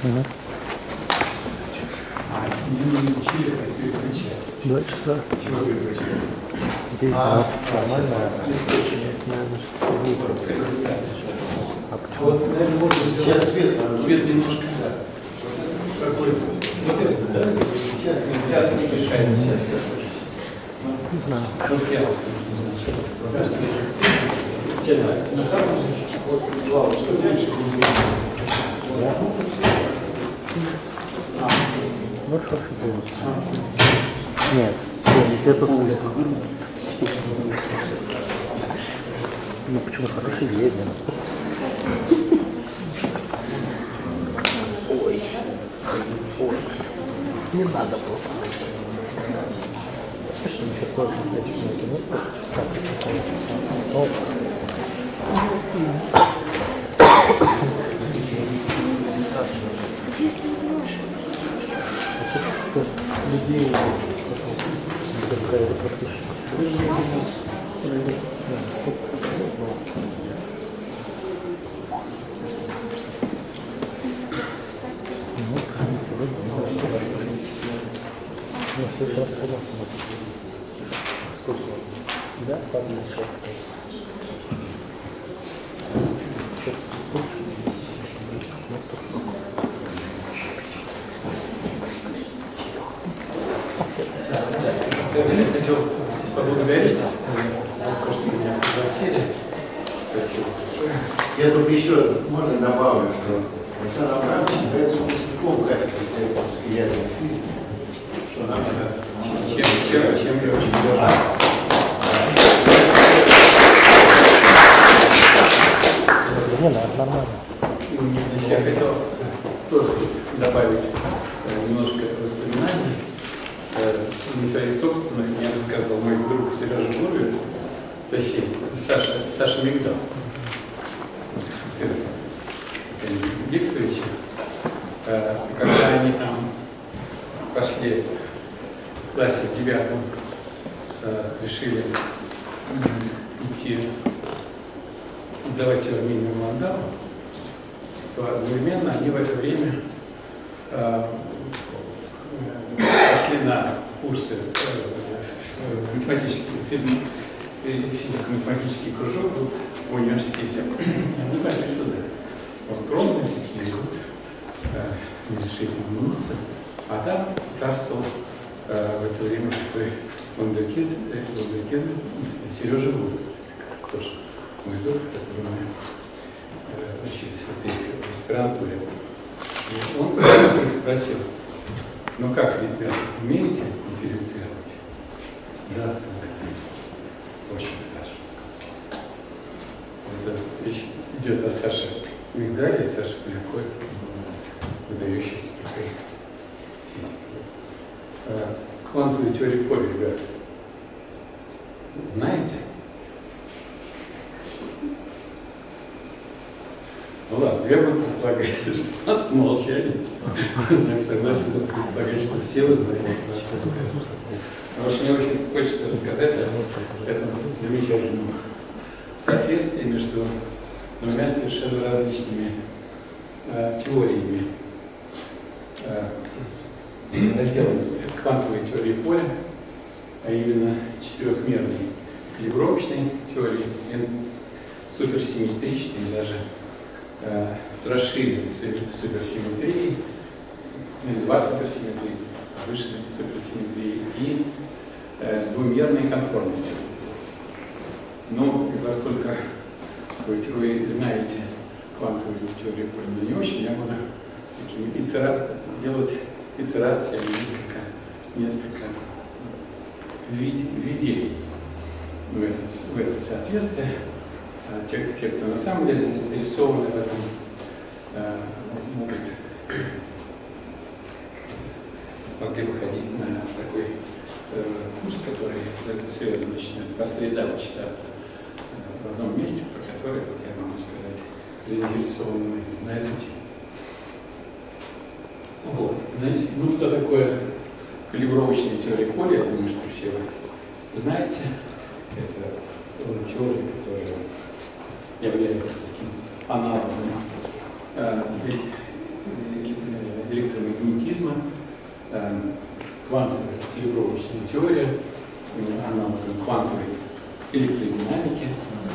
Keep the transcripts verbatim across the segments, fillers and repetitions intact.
Угу. Два часа. Девять минут. Нормально. А почему? Вот, наверное, может быть, сейчас свет, свет немножко. Какой? Вот это, да? Сейчас не мешает. Не знаю. Можешь вообще полностью? Нет, не светло-сквозь. Ну почему хорошая идея, блин. Ой. Ой. Не надо было. Что ничего сложного, кстати, нет. Так, ну, если можешь. Людей какая-то просто да, падает шаг. Я хотел поблагодарить за то, что меня пригласили. Спасибо. Я только еще, можно добавлю, что Александр Абрамович является выпускником кафедры теоретической ядерной физики, что нам это Чем, чем, чем я очень горжусь. Не, нормально. Значит, я хотел тоже добавить немножко воспоминаний. Не своих собственных, мне рассказывал мой друг Сережа Гуровец, точнее, Саша, Саша Мигдал, сын Викторовича. Когда они там пошли в классе в девятом, решили идти сдавать теорию Мандала, то одновременно они в это время пошли на курсы математический, физико-математический кружок в университете. Они пошли туда. Он скромный, такие идут, нерешительно мнутся. А там царствовал в это время такой вундеркинд, Сережа Гуровец, как раз тоже мой друг, с которым мы учились в этой аспирантуре. И он их спросил: ну как, ребята, умеете дифференцировать? Да, сказали. Очень хорошо сказал. Это речь идет о Саше Мигдале, Саше Полякой, выдающийся такой физик. Квантовую теорию поля, ребята, знаете? Ну ладно, я буду предполагать, что от молчания, знак согласия, буду предполагать, что все вы знаете. Потому что мне очень хочется рассказать о этом замечательном соответствии между двумя совершенно различными э, теориями. Э, разделом квантовой теории поля, а именно четырехмерной калибровочной теории, суперсимметричной, даже э, с расширенной суперсимметрией, два суперсимметрии, выше суперсимметрии и э, двумерной конформной теории. Но поскольку вы, вы знаете квантовую теорию поля, но не очень, я буду такими itera делать итерациями несколько, несколько введений в это, в это соответствие. А те, те, кто на самом деле заинтересованы в этом, а, могут могли бы ходить на такой э, курс, который в эту среду начнет по средам читаться э, в одном месте, про который, вот я могу сказать, заинтересованы на эту тему. Вот. Знаете, ну что такое калибровочная теория поля, я думаю, что все вы знаете. Это теория, которая является таким аналогом э, электромагнетизма, квантовая калибровочная теория, аналог квантовой электродинамики.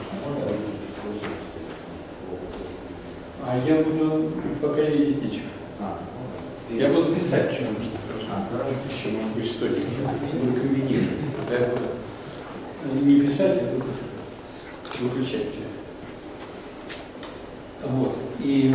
А я буду пока не видеть ничего. Я буду писать, что нужно. Еще, может быть, что-нибудь. Буду комбинировать. Я буду не писать, я буду выключать свет. Вот. И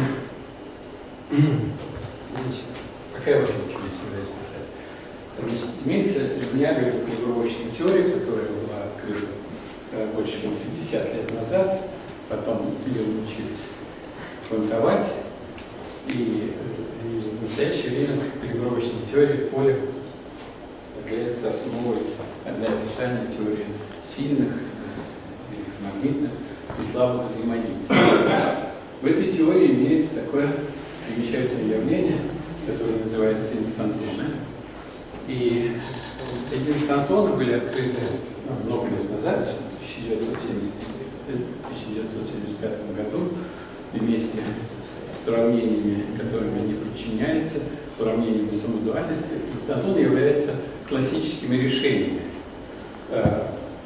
значит, какая вообще ученица является писать? Значит, имеется необычная калибровочная теория, которая была открыта э, больше чем пятьдесят лет назад. Потом ее научились фронтовать. И, и в настоящее время калибровочная теория поля является основой для описания теории сильных, электромагнитных и слабых взаимодействий. В этой теории имеется такое замечательное явление, которое называется инстантоны. И эти инстантоны были открыты ну, много лет назад, в тысяча девятьсот семьдесят пятом году, вместе с уравнениями, которыми они подчиняются, с уравнениями самодуальности. Инстантоны являются классическими решениями э,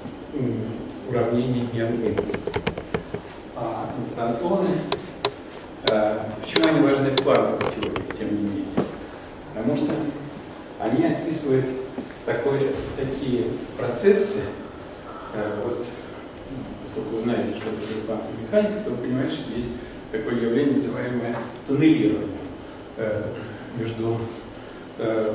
уравнений Янгейнса. А инстантоны, э, почему они важны в квантовой теории, тем не менее? Потому что они описывают такой, такие процессы, э, вот, поскольку вы знаете, что такое квантовая механика, то вы понимаете, что есть такое явление, называемое туннелирование. Э, между, э,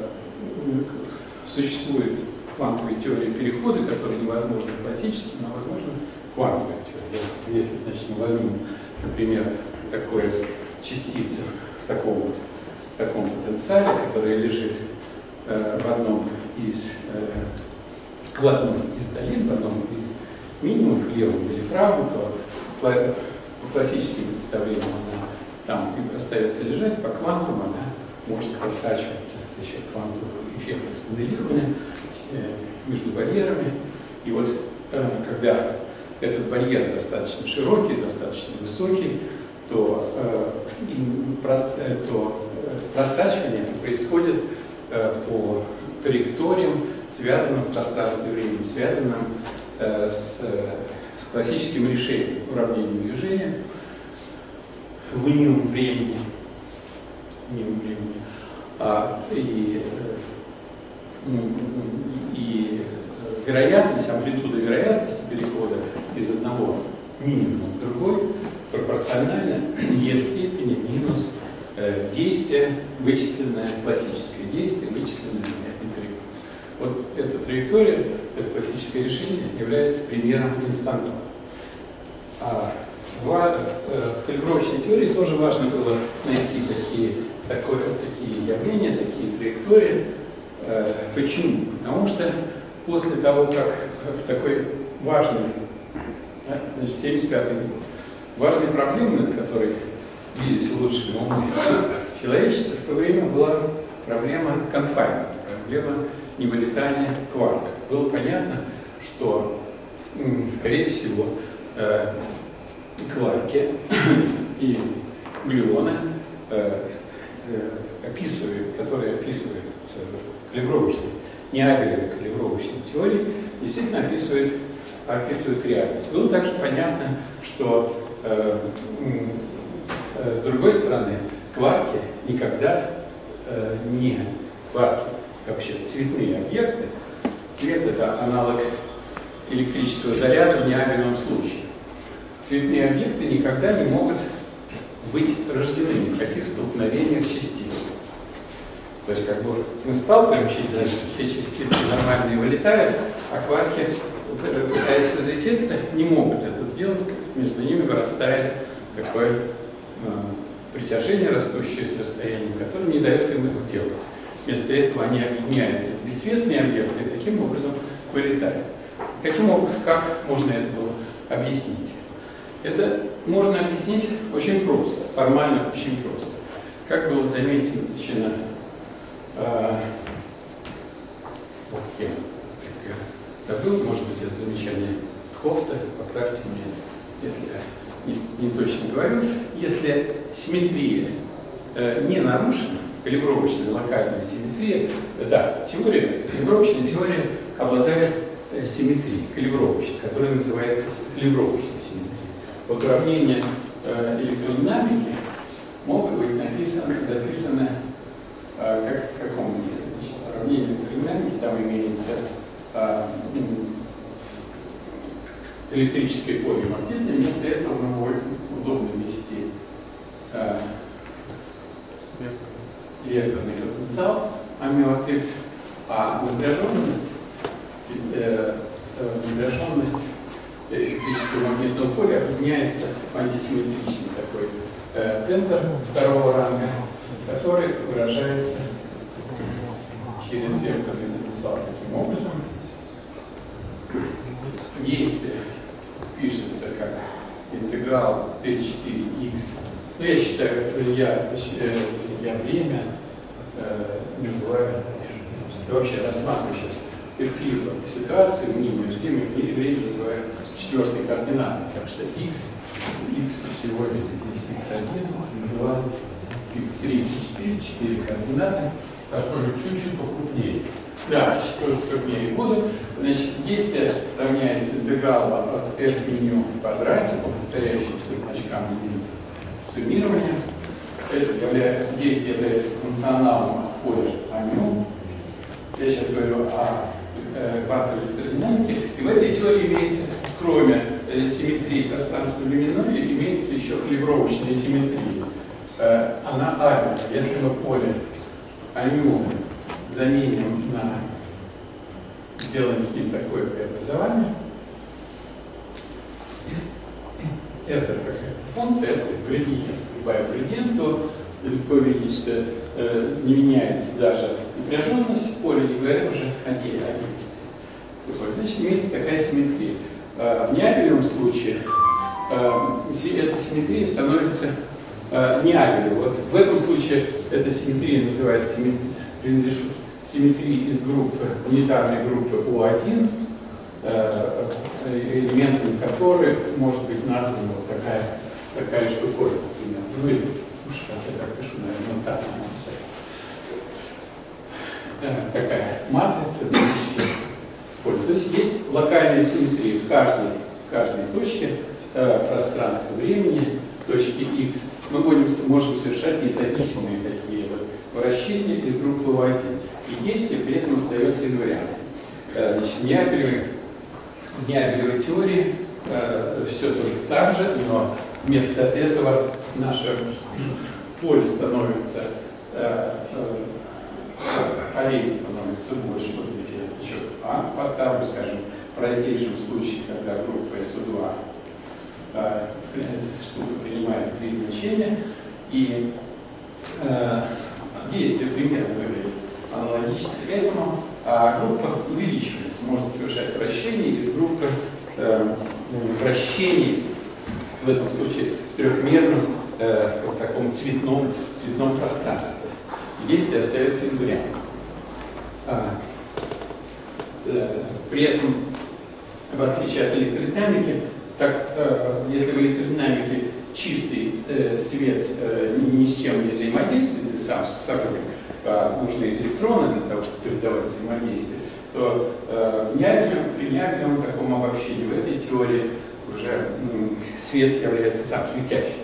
существует в квантовой теории переходы, которые невозможны классически, но возможны квантовой теории. Если, значит, мы возьмем, например, такую частицу в таком, в таком потенциале, которая лежит э, в одном из, э, в одном из долин, в одном из минимумов, левом или правом, то по, по классическим представлениям она там остается лежать, по квантам она может просачиваться за счет квантовых эффектов моделирования э, между барьерами. И вот э, когда этот барьер достаточно широкий, достаточно высокий, то, э, проц, э, то просачивание происходит э, по траекториям, связанным в пространстве и времени, связанным э, с, с классическим решением уравнения движения в минимум времени. Минимум времени. А, и, и вероятность, амплитуда вероятности перехода из одного минимума в другой пропорциональна e в степени минус э, действие, вычисленное, классическое действие, вычисленное на этой траектории. Вот эта траектория, это классическое решение, является примером инстантона. А в, э, в калибровочной теории тоже важно было найти такие, такое, такие явления, такие траектории. Э, почему? Потому что после того, как в такой важный, значит, семьдесят пятый год, важной проблемой, над которой бились лучшие умы человечества, в то время была проблема конфайна, проблема невылетания кварка. Было понятно, что, скорее всего, э, кварки и глюоны, э, э, описывают, которые описывают калибровочной, не абелевой калибровочной теории, действительно описывают, описывают реальность. Было также понятно, что э, э, с другой стороны, кварки никогда э, не кварки, вообще цветные объекты. Цвет — это аналог электрического заряда в неабельном случае. Цветные объекты никогда не могут быть рождены в таких столкновениях частиц. То есть, как бы мы сталкиваем частицы, все частицы нормальные вылетают, а кварки, пытаясь разлететься, не могут это сделать, между ними вырастает такое э, притяжение, растущее с расстоянием, которое не дает им это сделать. Вместо этого они объединяются в бесцветные объекты и таким образом вылетают. Каким образом, как можно это было объяснить? Это можно объяснить очень просто, формально очень просто. Как было замечено, э, вот кем добыл, может быть, это замечание Хофта, поправьте меня, если я не, не точно говорю, если симметрия э, не нарушена, калибровочная локальная симметрия, да, теория, калибровочная теория обладает симметрией, калибровочной, которая называется калибровочной симметрией. Вот уравнения э, электродинамики могут быть написаны, записаны э, как в каком виде. Значит, уравнение электродинамики, там имеется э, электрическое поле магнитное, вместо этого мы можем удобно ввести э, векторный потенциал омет X, а напряженность, э, э, напряженность электрического магнитного поля объединяется в антисимметричный такой э, тензор второго ранга, который выражается через векторный потенциал таким образом. Действие пишется как интеграл Т четыре икс. Ну, я считаю, я, я время э, называю, вообще рассматриваю сейчас Эвклидову ситуацию, мнение время, и время называю четвертой координатой, так что x, x всего здесь икс один, икс два, икс три, икс четыре, четыре координаты. Сашка, чуть-чуть покрупнее. Да, чуть крупнее буду. Значит, действие равняется интегралу от f меню в квадрате, повторяющимся значкам единицы суммирования. Это является, действие является функционалом от поля омю. Я сейчас говорю о квантовой электродинамике. И в этой теории имеется, кроме э, симметрии пространственно-временной, имеется еще калибровочная симметрия. Э, она авиа. Если мы поле омю заменим на, сделаем с ним такое преобразование, это какая-то функция, это градиент. Прибавив градиент, то легко видеть, что э, не меняется даже напряженность поля, не говоря уже о действии. Значит, имеется такая симметрия. Э, в неабелевом случае э, эта симметрия становится э, неабелевой. Вот в этом случае эта симметрия называется симметрией, симметрией из группы, унитарной группы У один, э, элементом которой может быть названа вот такая, такая штуковина, например. Ну или, сейчас я так пишу, наверное, вот так надо писать. Такая матрица, то есть есть локальная симметрия в каждой, в каждой точке э, пространства времени, точки X. Мы будем, можем совершать независимые такие вот вращения из группы У один. И действие при этом остается инвариантом. Э, значит, в неабелевой, в неабелевой теории э, все только так же, но вместо этого наше поле становится э, э, полей становится больше. Вот здесь я еще А поставлю, скажем, в простейшем случае, когда группа эс о два э, штука принимает три значения, и э, действие примерно выглядит аналогично к этому, а группа увеличивается, может совершать вращение из группы э, вращений, в этом случае в трехмерном э, в таком цветном, цветном пространстве. Действие остается инвариантом. А, э, при этом, в отличие от электродинамики, так, э, если в электродинамике чистый э, свет э, ни, ни с чем не взаимодействует, и сам с собой э, нужны электроны для того, чтобы передавать взаимодействие, то э, в неабелевом, при неабелевом таком обобщении, в этой теории уже м, свет является сам светящимся.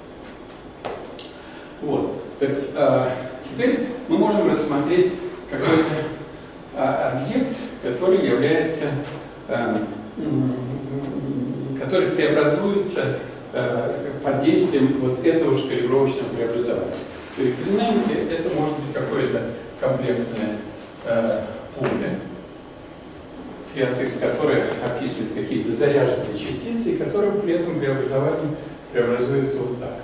Вот. Так, э, теперь мы можем рассмотреть какой-то а, объект, который является, а, который преобразуется а, под действием вот этого же калибровочного преобразования. В электродинамике это может быть какое-то комплексное а, поле, фиат-икс, которое описывает какие-то заряженные частицы, и которые при этом преобразовании преобразуются вот так.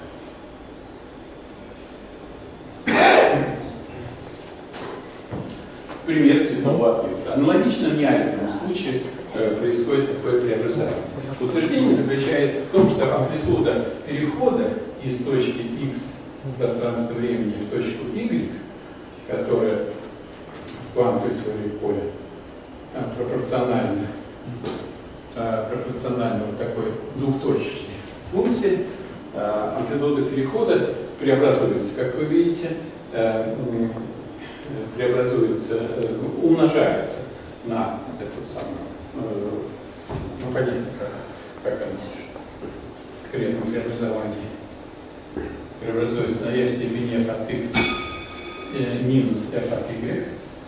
Пример цветного объекта. Аналогично в неабелевом случае э, происходит такое преобразование. Утверждение заключается в том, что амплитуда перехода из точки X в пространство времени в точку Y, которая в квантовой теории поля э, пропорциональна, э, пропорциональна вот такой двухточечной функции, амплитуда перехода преобразуется, как вы видите, преобразуется, умножается на эту самую, ну понятно, как, как она в коренном преобразовании преобразуется на e в степени f от x минус f от y.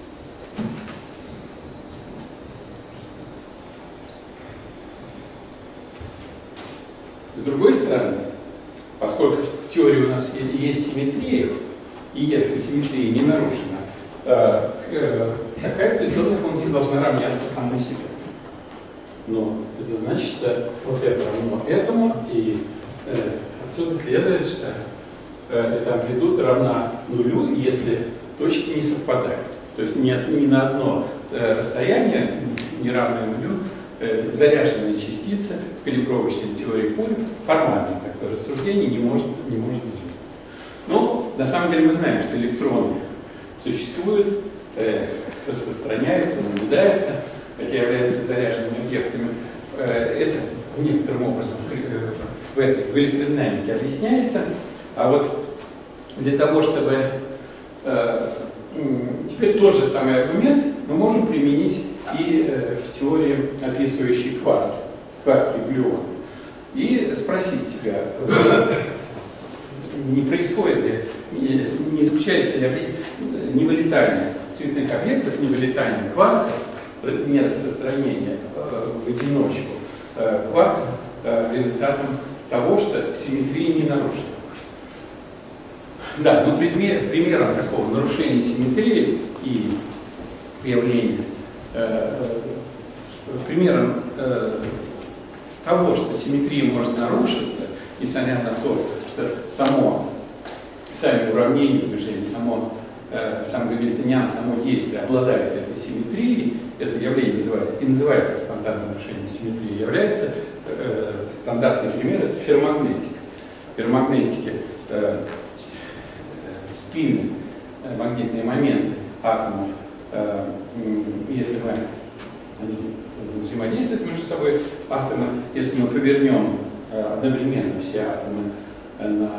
С другой стороны, поскольку в теории у нас есть симметрия, и если симметрия не нарушена, э, э, такая апелляционная функция должна равняться самой себе. Но это значит, что вот это равно этому, и э, отсюда следует, что э, эта амплитуда равна нулю, если точки не совпадают. То есть ни, ни на одно э, расстояние, не равное нулю, э, заряженная частица в калибровочной теории поля, формальное такое рассуждение, не может, не может быть. Но на самом деле мы знаем, что электроны существуют, э, распространяются, наблюдаются, хотя являются заряженными объектами. Э, это некоторым образом в, этой, в электродинамике объясняется. А вот для того, чтобы э, теперь тот же самый аргумент мы можем применить и э, в теории, описывающей кварки, кварки и глюоны. И спросить себя, не происходит ли, не, не заключается ли не вылетание цветных объектов, не вылетание кварков, не распространение э, в одиночку э, кварков э, результатом того, что симметрия не нарушена. Да, но пример, примером такого нарушения симметрии и появления, э, э, примером э, того, что симметрия может нарушиться, несмотря на то, что само, сами уравнения движения, само, э, сам гамильтониан, само действие обладает этой симметрией, это явление называется, и называется спонтанное нарушение симметрии, является э, стандартный пример, это ферромагнетика. В ферромагнетике э, спины, э, магнитные моменты атомов, э, если мы они взаимодействуют между собой, атомы, если мы повернем э, одновременно все атомы э, на,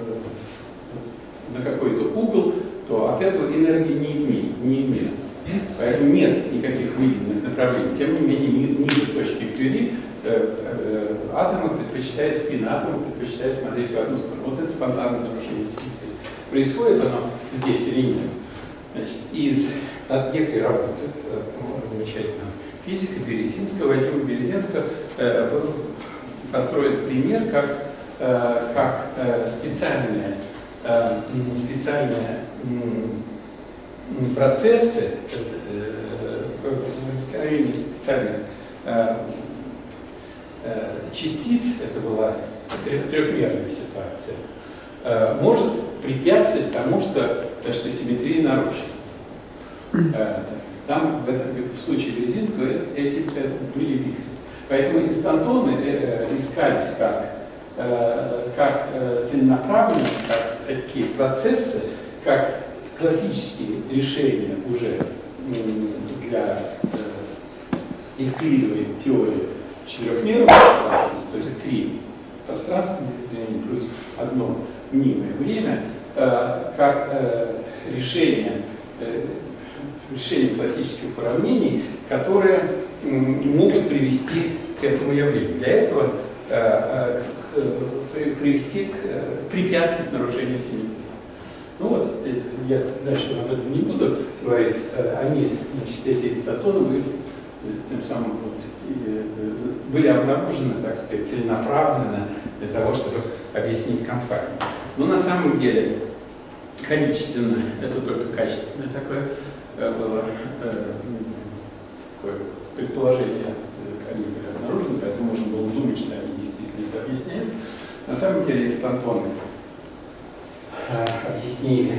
э, на какой-то угол, то от этого энергия не изменится. Не изменится. Поэтому нет никаких выделенных направлений. Тем не менее, ниже точки Кюри э, э, атомы предпочитают, спина атома предпочитает смотреть в одну сторону. Вот это спонтанное нарушение симметрии. Происходит оно здесь или нет? Значит, из от некой работы э, замечательного физика Березинского, Вадима Березинского, э, построит пример, как, э, как э, специальные, э, специальные э, процессы, возникновение э, специальных э, э, частиц, это была трехмерная ситуация, э, может препятствовать тому, что, что симметрия нарушена. Э, Там, в, этом, в случае Березинского, эти это были вихри. Поэтому инстантоны э, искались как, э, как э, целенаправленные, как такие процессы, как классические решения уже э, для э, эвклидовой теории четырехмерного пространства, то есть три пространственных изменений плюс одно мнимое время, э, как э, решение э, решение классических уравнений, которые могут привести к этому явлению. Для этого э, э, привести к э, препятствовать нарушению симметрии. Ну вот, я дальше об этом не буду говорить. Они, значит, эти инстантоны были, тем самым вот, были обнаружены, так сказать, целенаправленно для того, чтобы объяснить конфайнмент. Но на самом деле, количественно, это только качественное такое было э, такое предположение, они были обнаружены, поэтому можно было думать, что они действительно это объясняют. На самом деле инстантоны э, объяснили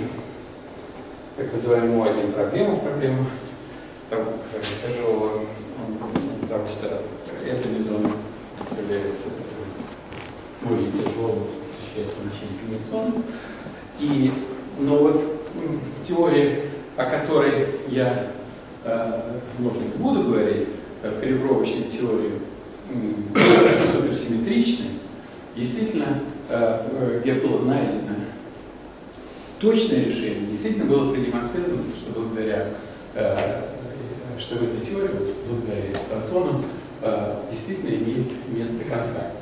так называемую один проблему, проблему того, тяжелого, того, что эта мезона является более тяжелым существенно, чем пенизон. И, но вот в теории, о которой я, э, может, не буду говорить, в калибровочной теории э, суперсимметричной, действительно где было найдено точное решение, действительно было продемонстрировано, что благодаря, что в этой теории, благодаря Эратосtheну, действительно имеет место контакт.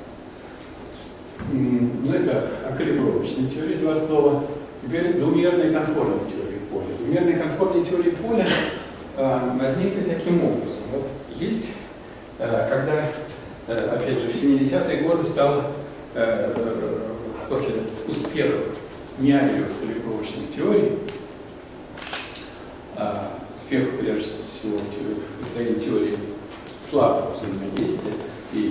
Ну, это о калибровочной теории два слова. Теперь двумерная конформная теория поля. Двумерная конформная теория поля возникли таким образом. Вот есть, когда, опять же, в семидесятые годы стало, после успехов неариевых калибровочных теорий, успехов, прежде всего, в построении теории слабого взаимодействия и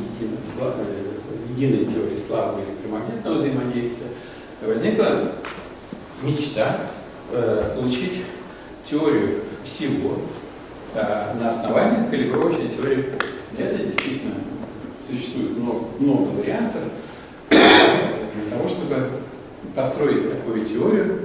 единой теории слабого электромагнитного взаимодействия, возникла мечта получить теорию всего на основании калибровочной теории поля. Это действительно существует много, много вариантов для того, чтобы построить такую теорию.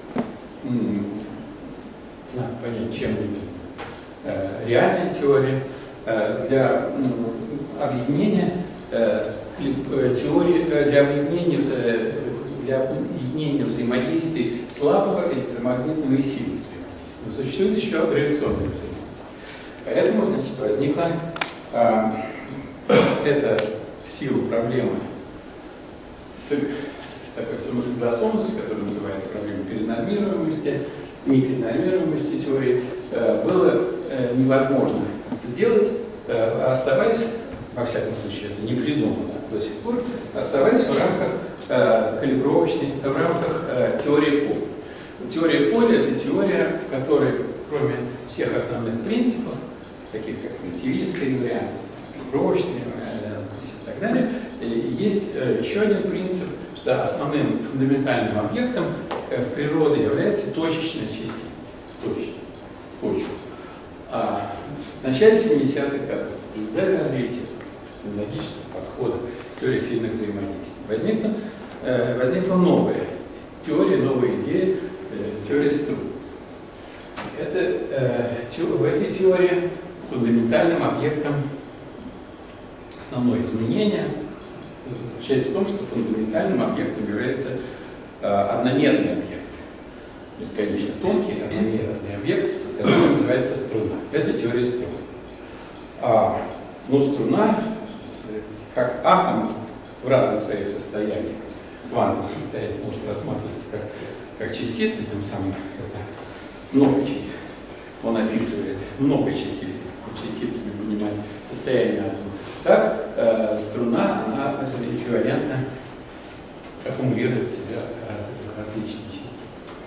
Надо понять, чем это реальная теория для объединения теории, для объединения, для объединения взаимодействий слабого электромагнитного и сильного взаимодействия. Но существует еще гравитационное взаимодействие. Поэтому, значит, возникла а, эта сила проблемы с, с такой самосогласованностью, которая называется проблемой перенормируемости, неперенормируемости теории, а, было а, невозможно сделать, а, оставаясь, во всяком случае, это не придумано до сих пор, оставаясь в рамках а, калибровочной, в рамках а, теории поля. Теория поля – это теория, в которой, кроме всех основных принципов, таких как релятивистская инвариантность, калибровочная инвариантность и так далее, есть еще один принцип, что основным фундаментальным объектом в природе является точечная частица. Точечная. Точка. А в начале семидесятых годов, в результате развития логического подхода к теории сильных взаимодействий, возникла, возникла новая теория, новая идея, теория струн. Это, э, в этой теории фундаментальным объектом основное изменение заключается в том, что фундаментальным объектом является э, одномерный объект. Бесконечно тонкий одномерный объект, который называется струна. Это теория струн. А, ну, струна, как атом в разных своих состояниях, квантовых состояниях, может рассматриваться как, как частицы, тем самым это много частиц. Он описывает много частиц, частицами понимает состояние атома. Так, э, струна, она эквивалентно аккумулирует в себя раз, различные частицы.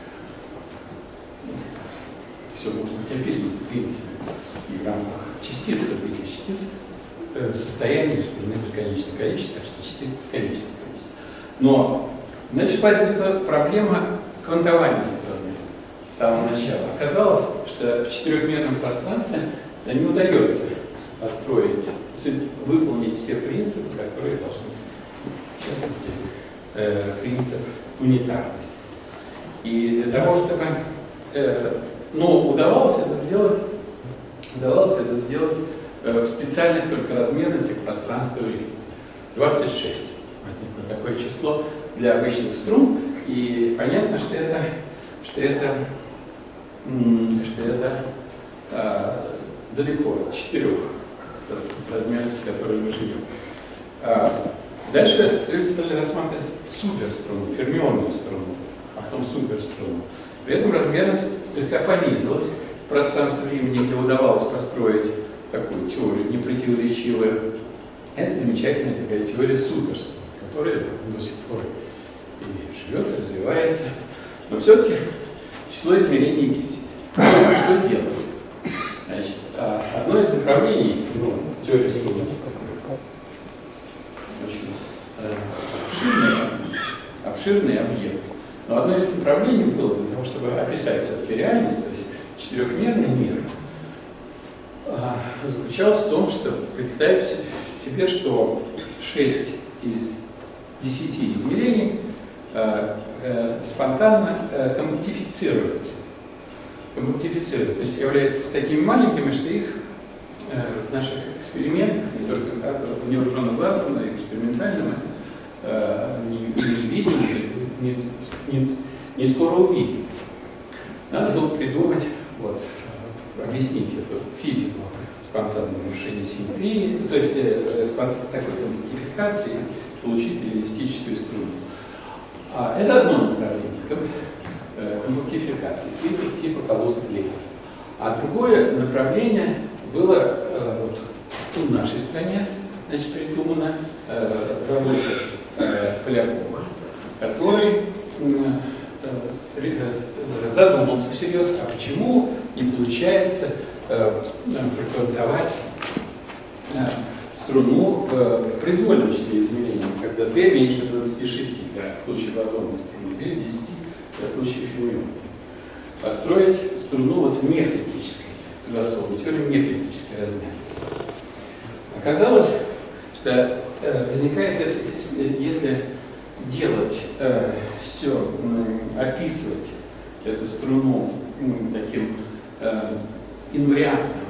Все может быть описано, в принципе, и в рамках частиц, развития частиц, э, состояние струны бесконечное количество, так что частиц бесконечное количество. Но дальше возникла проблема квантования струны с самого начала. Оказалось, что в четырехмерном пространстве не удается построить, выполнить все принципы, которые должны быть. В частности, э, принцип унитарности. И для того, чтобы... Э, но удавалось это сделать, удавалось это сделать э, в специальных только размерностях пространства и времени. двадцать шесть. Возникло такое число для обычных струн. И понятно, что это, что это, что это э, далеко от четырех размерностей, в которой мы живем. А дальше люди стали рассматривать суперструну, фермионную струну, а потом суперструну. При этом размерность слегка понизилась в пространстве времени, где удавалось построить такую теорию непротиворечивую. Это замечательная такая теория суперструн, которая до сих пор и живет, и развивается. Но все-таки число измерений десять. Что делать? Значит, одно из направлений ну, теории струны очень обширный, обширный объект. Но одно из направлений было для того, чтобы описать все-таки реальность, то есть четырехмерный мир, заключалось в том, что представить себе, что шесть из десяти измерений спонтанно коммутифицируются. Коммутифицируют, то есть являются такими маленькими, что их э, в наших экспериментах, не только невооруженным глазом, но и экспериментальным, э, не, не видим, не, не, не скоро увидим. Надо было придумать, вот, объяснить эту физику спонтанного нарушения симметрии, то есть э, такой компактификации, получить реалистическую струну. А, это одно направление, компактификации, типа, типа колосс клеток. А другое направление было э, вот, в нашей стране, значит, придумано э, работа э, Полякова, который э, задумался всерьез, а почему не получается э, прикладывать э, струну э, в произвольном числе измерений, когда d меньше двадцати шести для случая бозонной струны, или десяти для случая фермиона. Построить струну вот в некритической, согласованной теории некритической размерности. Оказалось, что э, возникает это, если делать э, все, э, описывать эту струну э, таким э, инвариантным,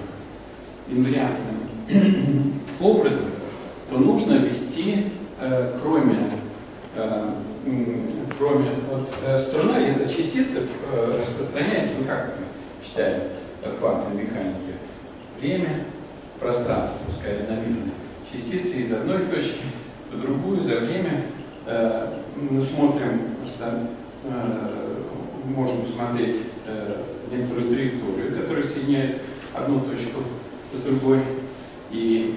инвариантным образом, то нужно ввести, э, кроме, э, кроме вот, э, струна, эта частица э, распространяется, ну как мы считаем в квантовой механике, время, пространство, пускай одномерное. Частицы из одной точки в другую за время э, мы смотрим, что э, можем посмотреть э, некоторую траекторию, которая соединяет одну точку с другой. И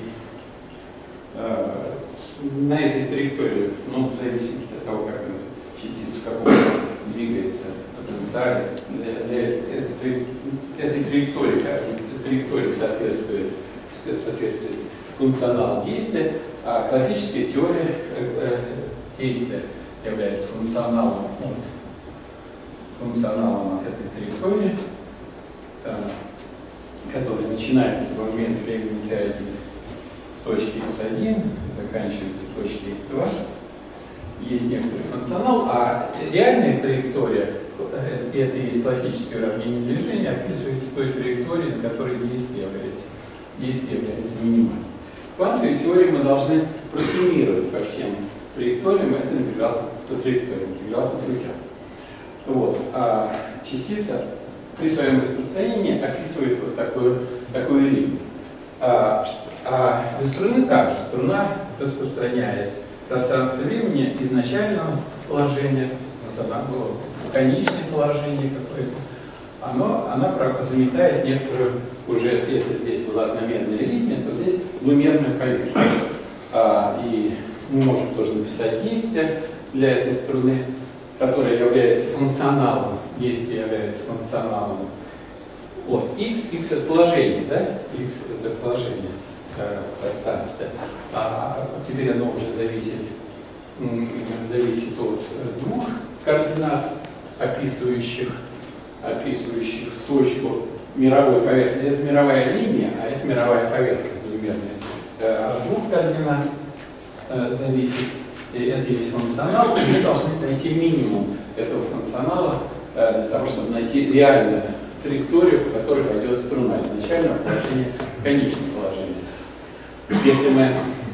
э, на этой траектории, ну, в зависимости от того, как частица в каком двигается потенциале, для, для этой, этой траектории, как траектория соответствует, соответствует функционал действия, а классическая теория э, действия является функционалом от, функционалом от этой траектории, э, которая начинается в момент времени t один в точке икс один, заканчивается в точке икс два. Есть некоторый функционал, а реальная траектория, это и есть классическое уравнение движения, описывается той траекторией, на которой действие является, действие является минимальным. В квантовой теории мы должны просуммировать по всем траекториям, это интеграл по траектории, интеграл по путям. Вот. А частица при своем распространении описывает вот такую, такую линию. А, а для струны также. Струна, распространяясь в пространстве времени изначального положения, вот она была в конечное положение какое-то, оно, она заметает некоторую, уже если здесь была одномерная линия, то здесь двумерную поверхность. А, и мы можем тоже написать действие для этой струны, которая является функционалом, действие является функционалом от x, x это положение, да? X это положение э, пространства. А теперь оно уже зависит, зависит от двух координат, описывающих, описывающих точку мировой поверхности. Это мировая линия, а это мировая поверхность двумерная. От двух координат э, зависит. И это есть функционал, и мы должны найти минимум этого функционала э, для того, чтобы найти реальную траекторию, по которой пойдет струна из начального положения в конечное положение. Если мы...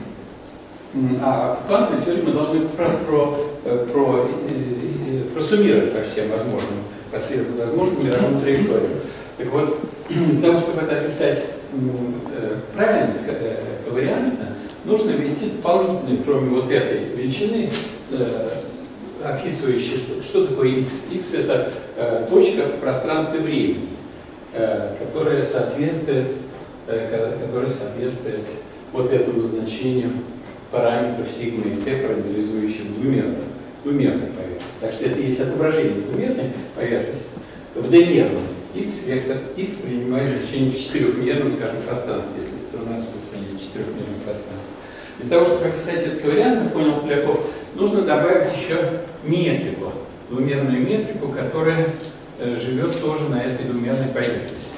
А в квантовой теории мы должны про, про, про, просуммировать по всем возможным, по всем возможным мировым траекториям. Так вот, для того, чтобы это описать правильно, ковариантно, нужно ввести дополнительные, кроме вот этой величины, э, описывающей, что, что такое x. X это э, точка в пространстве времени, э, которая соответствует, э, которая соответствует вот этому значению параметров сигма и t, параметризующих двумерную, двумерную поверхность. Так что это есть отображение двумерной поверхности в d-мерном. X, вектор x принимает значение в четырехмерном, скажем, пространстве, если струна распространяется в четырехмерном пространстве. Для того, чтобы описать этот ковариант, как понял Поляков, нужно добавить еще метрику, двумерную метрику, которая э, живет тоже на этой двумерной поверхности.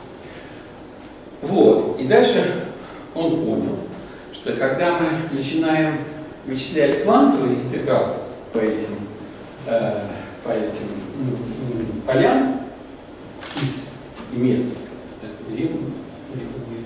Вот. И дальше он понял, что когда мы начинаем вычислять квантовый интеграл по этим, э, по этим м, полям, x и метрик,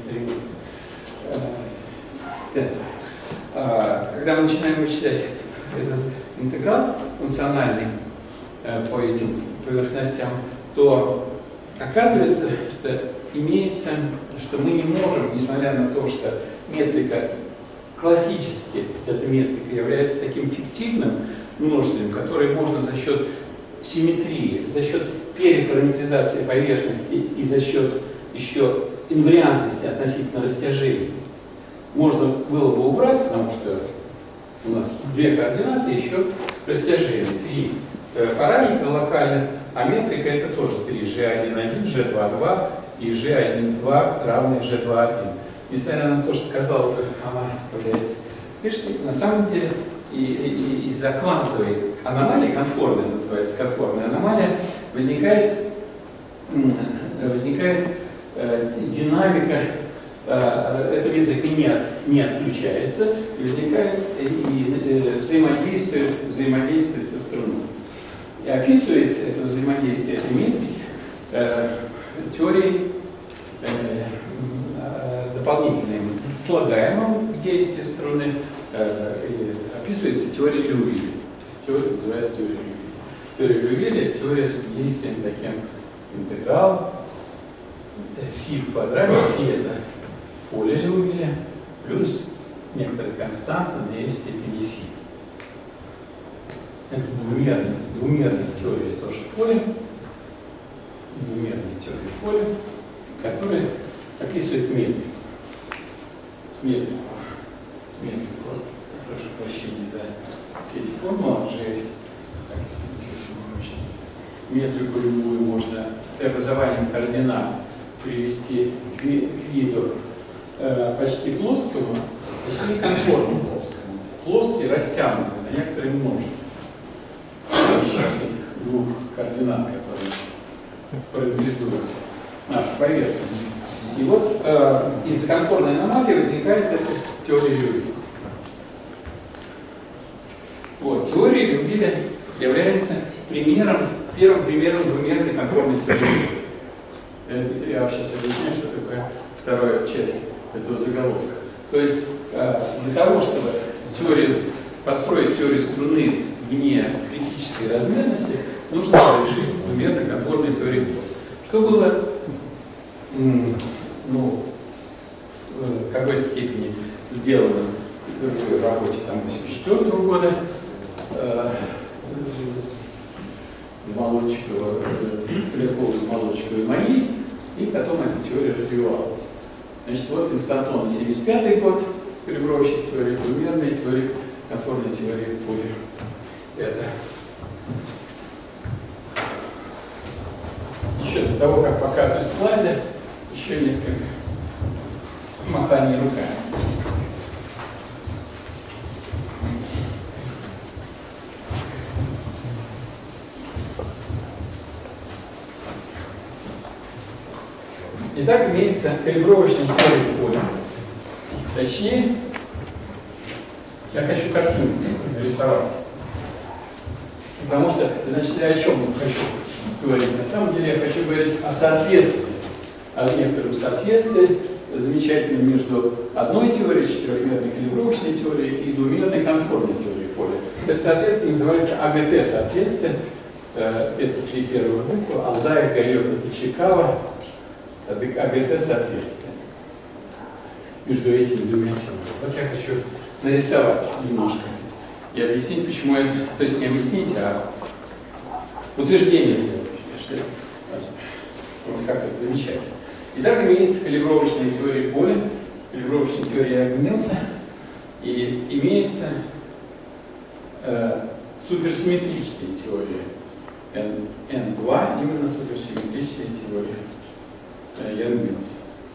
когда мы начинаем вычислять этот интеграл функциональный э, по этим поверхностям, то оказывается, что имеется, что мы не можем, несмотря на то, что метрика классически, эта метрика является таким фиктивным множителем, который можно за счет симметрии, за счет перепараметризации поверхности и за счет еще инвариантности относительно растяжений можно было бы убрать, потому что у нас две координаты, еще растяжение, три параметра локальных, а метрика это тоже три, джи один один, джи два два и джи один два равны джи два один. Несмотря на то, что казалось бы, она является лишней, на самом деле и, и, и из-за квантовой аномалии, конформной называется конформная аномалия, возникает, возникает э, динамика, э, эта метрика не, от, не отключается, и возникает и, и, взаимодействие, взаимодействие со струной. И описывается это взаимодействие этой метрики э, теорией э, э, дополнительным слагаемым действия струны, э, и описывается теория Лювиля. Теория называется теория Лювиля. Теория Лювиля — теория с действием таким интеграл фи в квадрате, фи это поле Лювиля, плюс некоторая константа на e степени фи. Это двумерная, двумерная теория тоже поля, двумерная теория поля, которая описывает метрику. Метрику. Метрику. Прошу прощения за все эти формулы, же метрику любую можно при образовании координат привести к виду э, почти плоскому, почти конформно плоскому. Плоский растянутый на некоторые множества. Этих двух координат, которые параметризуют нашу поверхность. И вот э, из-за конформной аномалии возникает эта теория Лювиля. Вот, теория Лювиля является примером, первым примером двумерной конформной теории. Я вам сейчас объясню, что такое вторая часть этого заголовка. То есть э, для того, чтобы теорию, построить теорию струны вне критической размерности, нужно решить двумерно конформную теорию. Что было ну, в какой-то степени сделано в работе восемьдесят четвёртого года э, Замолодчикова, Полякова, Замолодчикова и моей, и потом эта теория развивалась. Значит, вот инстантонно семьдесят пятый год, калибровщик теории двумерной, теории конформной теории поля. Это еще до того, как показывать слайды, еще несколько маханий руками. Итак, имеется калибровочная теория поля. Точнее, я хочу картинку нарисовать. Потому что, значит, я о чем хочу говорить? На самом деле я хочу говорить о соответствии, о некотором соответствии замечательном между одной теорией, четырехмерной калибровочной теорией, и двумерной конформной теорией поля. Это соответствие называется АГТ соответствие. Это три первых буквы, Алдаев, Гаев, Чикава. АГТ соответствие между этими двумя темами. Вот я хочу нарисовать немножко и объяснить, почему это, то есть не объяснить, а утверждение сделать, что это вот как это замечательно. Итак, имеется калибровочная теория поля, калибровочная теория я обменялся, и имеется э, суперсимметричная теория эн два, именно суперсимметричная теория Ермилс.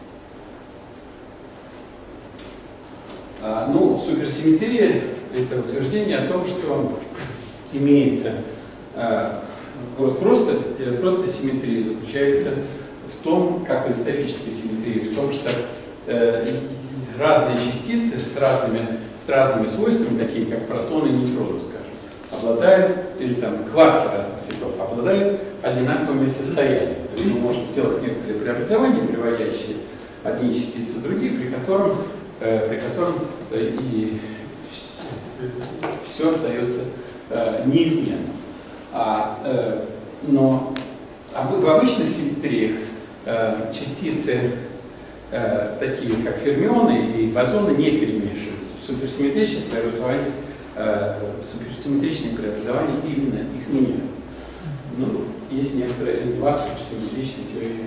А, ну, суперсимметрия — это утверждение о том, что имеется а, вот просто, просто симметрия заключается в том, как историческая симметрия, в том, что э, разные частицы с разными, с разными свойствами, такие как протоны и нейтроны, скажем, обладают, или там кварки разных цветов, обладают одинаковыми состояниями. То есть мы можем сделать некоторые преобразования, приводящие одни частицы в другие, при котором, э, при котором э, и все остается э, неизменным. А, э, но в обычных симметриях э, частицы э, такие, как фермионы и бозоны, не перемешиваются. В суперсимметричных преобразованиях, э, суперсимметричных преобразованиях именно их меняют. Ну, есть некоторые два суперсимметричные теории.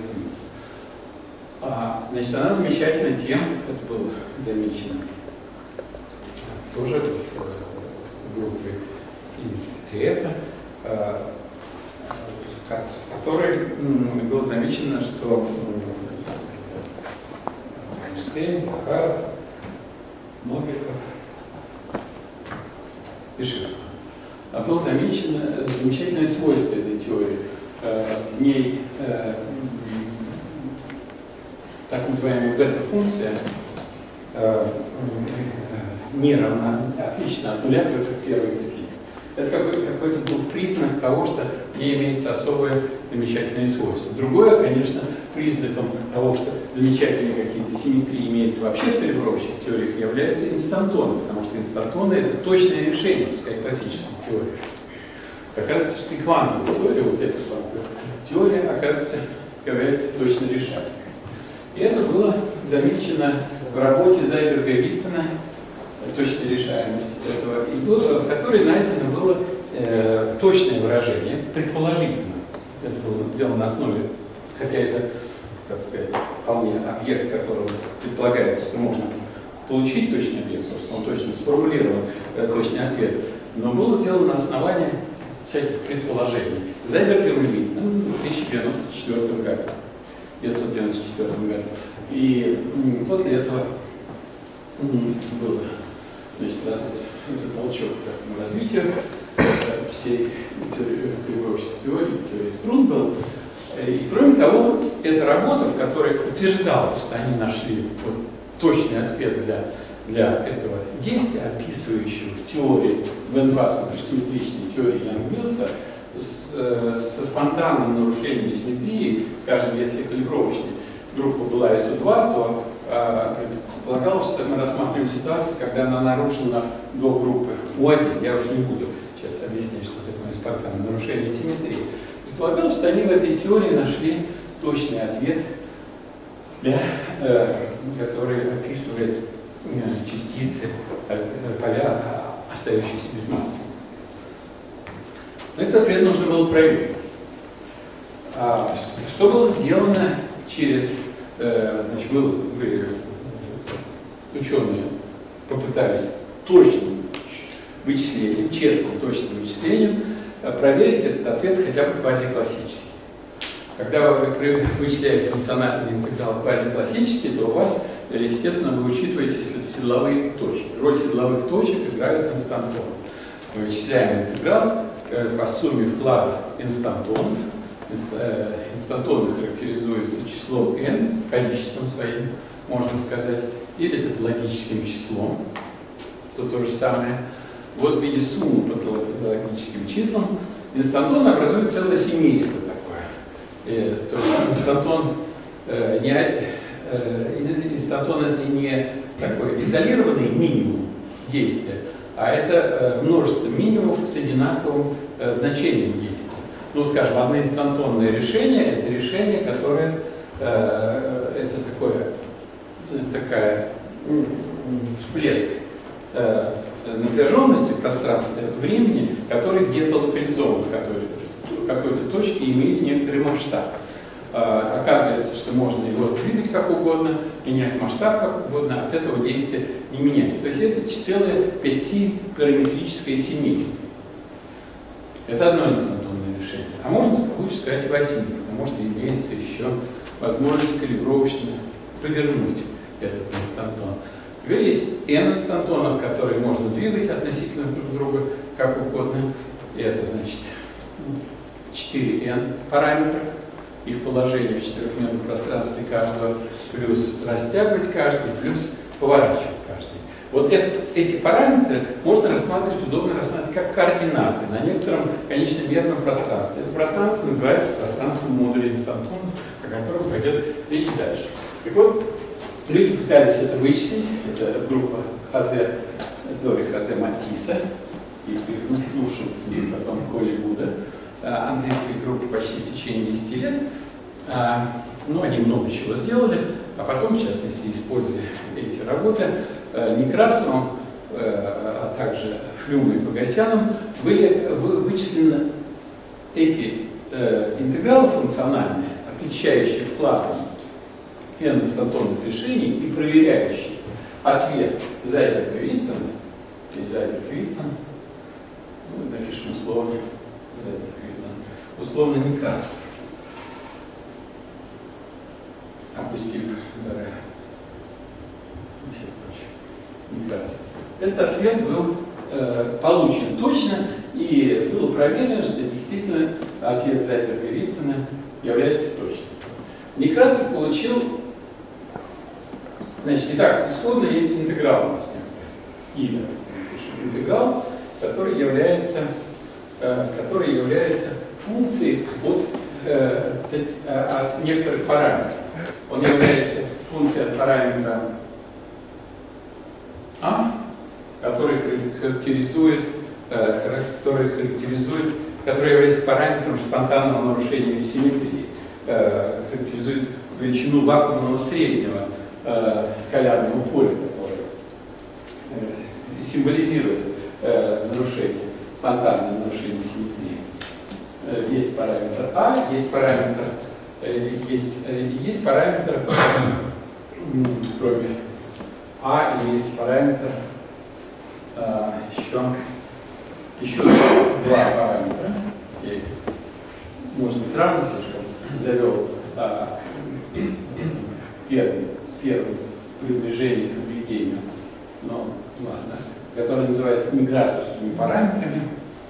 А, значит, она замечательна тем, это было замечено тоже в группе из Эфа, в которой было замечено, что Эйнштейн, Захаров, Новиков и Широв. Было замечено замечательное свойство этой теории. В ней так называемая бета-функция не равна, отлично от нуля только в первой петле. Это какой-то какой был признак того, что в ней имеется особое замечательное свойство. Другое, конечно, признаком того, что замечательные какие-то симметрии имеются вообще в калибровочных теориях, являются инстантоны, потому что инстантоны — это точное решение в своей классической теории. Оказывается, что и квантовая теория, вот эта квантовая теория, оказывается, является точно решаемой. И это было замечено в работе Зайберга и Виттена, точная решаемость этого, и было, в которой найдено было э, точное выражение, предположительно. Это было сделано на основе, хотя это, как сказать, вполне объект, которого предполагается, что можно получить точный объект, просто он точно сформулирован, э, точный ответ, но было сделано на основании всяких предположений. Зайбергом и Виттеном в тысяча девятьсот девяносто четвёртом году. девятьсот девяносто четвёртом году. И после этого было, значит, раз это толчок к развитию всей калибровочной теории, теории струн был. И кроме того, эта работа, в которой утверждалось, что они нашли вот точный ответ для, для этого действия, описывающего в теории, в эн два суперсимметричной теории Янг-Миллса, с, со спонтанным нарушением симметрии, скажем, если калибровочная группа была эс о два, то э, предполагалось, что мы рассматриваем ситуацию, когда она нарушена до группы о один. Я уже не буду сейчас объяснять, что такое спонтанное нарушение симметрии. Предполагалось, что они в этой теории нашли точный ответ, для, э, который описывает э, частицы, э, поля, остающиеся без массы. Этот ответ нужно было проверить. А, что было сделано через, э, значит, был, вы, ученые попытались точным вычислением, честным точным вычислением проверить этот ответ хотя бы квазиклассически. Когда вы вычисляете функциональный интеграл квазиклассический, то у вас, естественно, вы учитываете седловые точки. Роль седловых точек играют инстантоны. Мы вычисляем интеграл по сумме вкладов инстантонов. Инстантоны характеризуется числом n, количеством своим, можно сказать, или топологическим числом, то то же самое. Вот в виде суммы по топологическим числам инстантон образует целое семейство такое. И, то есть инстантон, э, не, э, инстантон это не такой изолированный минимум действия, а это э, множество минимумов с одинаковым э, значением действия. Ну, скажем, одноинстантонное решение — это решение, которое э, это такое, такая всплеск э, напряженности пространства времени, который где-то локализован в какой-то точке и имеет некоторый масштаб. Э, оказывается, что можно его двигать как угодно, менять масштаб как угодно, от этого действия не меняется. То есть это целое пятипараметрическое семейство. Это одно инстантонное решение. А можно лучше сказать восьми, потому что имеется еще возможность калибровочно повернуть этот инстантон. Теперь есть n инстантонов, которые можно двигать относительно друг друга как угодно. И это значит четыре эн параметров, их положение в четырехмерном пространстве каждого, плюс растягивать каждый, плюс поворачивать каждый. Вот это, эти параметры можно рассматривать, удобно рассматривать как координаты на некотором конечномерном пространстве. Это пространство называется пространством модуля инстантонов, о котором пойдет речь дальше. Так вот, люди пытались это вычислить, это группа ХЗ Дори Хозе Матисса и Лушин, и потом Коли Буда, английской группы почти в течение десяти лет. Но они много чего сделали, а потом, в частности, используя эти работы, Некрасовым, а также Фрюмом и Погосяном, были вычислены эти интегралы функциональные, отличающие вкладом n-инстантонных решений и проверяющие ответ Зайберга-Виттона и Зайберг-Виттон, ну, напишем условно Зайберг-Виттон, условно Некрасов. Опустив ДР. Некрасов. Этот ответ был э, получен точно, и было проверено, что действительно ответ Зайберга-Виттона является точным. Некрасов получил, значит, итак, исходно есть интеграл у нас некоторый. И интеграл, который является, э, который является функцией от, э, от некоторых параметров. Он является функцией от параметра А, который характеризует, э, который характеризует, который является параметром спонтанного нарушения симметрии, э, характеризует величину вакуумного среднего э, скалярного поля, которое э, символизирует э, нарушение, спонтанное нарушение симметрии. Э, есть параметр А, есть параметр, э, есть, э, есть параметр, э, кроме А, есть параметр, э, еще, еще два параметра. И, может быть, рано слишком завел э, первый, первый приближение к поведению, но ладно, который называется некрасовскими параметрами.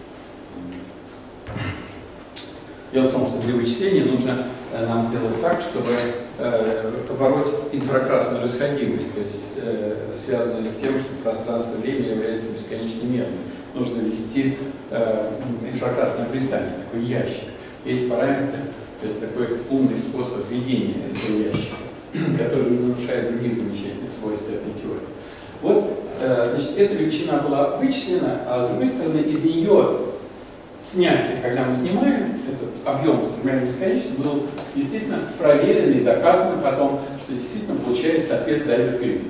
Дело в том, что для вычисления нужно э, нам сделать так, чтобы э, побороть инфракрасную расходимость, то есть э, связанную с тем, что пространство-время является бесконечной мерой. Нужно ввести э, инфракрасное описание, такой ящик. И эти параметры — это такой умный способ введения этого ящика, который не нарушает других замечательных свойств этой теории. Вот, э, значит, эта величина была вычислена, а с другой стороны, из нее снятие, когда мы снимаем этот объем инструментальной бесконечности, был действительно проверен и доказан потом, что действительно получается ответ Зайберга-Виттона.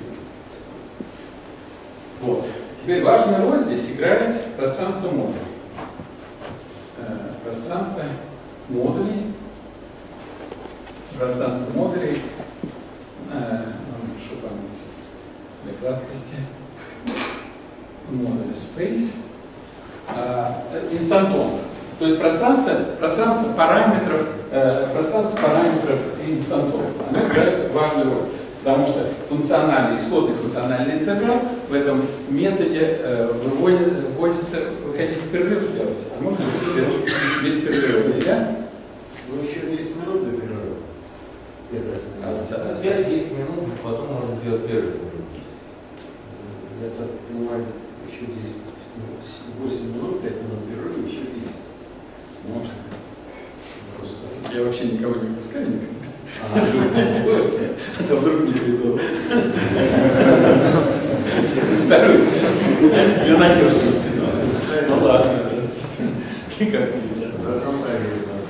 Вот. Теперь важную роль здесь играет пространство модулей. Э, пространство модулей. Пространство модулей. Э, что там есть? Для краткости. Модуль space. Инстантонно. То есть пространство, пространство параметров, э, пространство параметров инстантонно. Оно играет важную роль. Потому что функциональный, исходный функциональный интеграл в этом методе э, выводит, вводится. Вы хотите перерыв сделать? А можно перерыв? Без перерыва нельзя? Ну, еще десять минут до перерыва. пять-десять минут, потом можно сделать перерыв. Я так понимаю, еще десять. восемь минут, пять минут перерыва, еще десять. Можно. Просто. Я вообще никого не выпускаю никогда. А, а то вдруг не приду. Второй. Тебе надежность. Ну ладно. Ты как нельзя. зато проверить нас.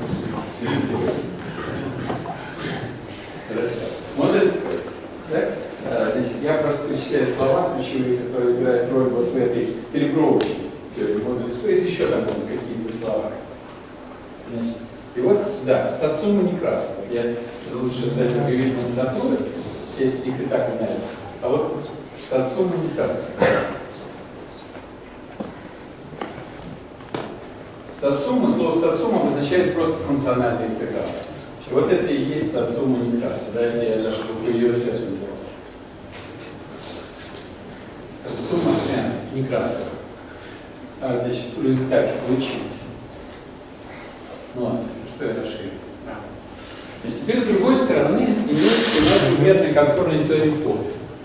Хорошо. Модуль так? Значит, я просто перечисляю слова ключевые, которые играют роль вот в этой перебровочной теории модуля space. Еще там будут какие-то слова. Значит, и вот, да, стацума Некрасова. Я лучше Зайберга-Виттона сотру, все их и так знают. А вот стацума Некрасова. Стацума, слово стацума обозначает просто функциональный интеграл. Вот это и есть стацума Некрасова. Давайте я даже ее рецепт назову. Стацума Некрасова. А, значит, в результате получилось. Ну ладно, что я расширю. Значит, теперь с другой стороны имеется у нас двумерная контрольная теория поля.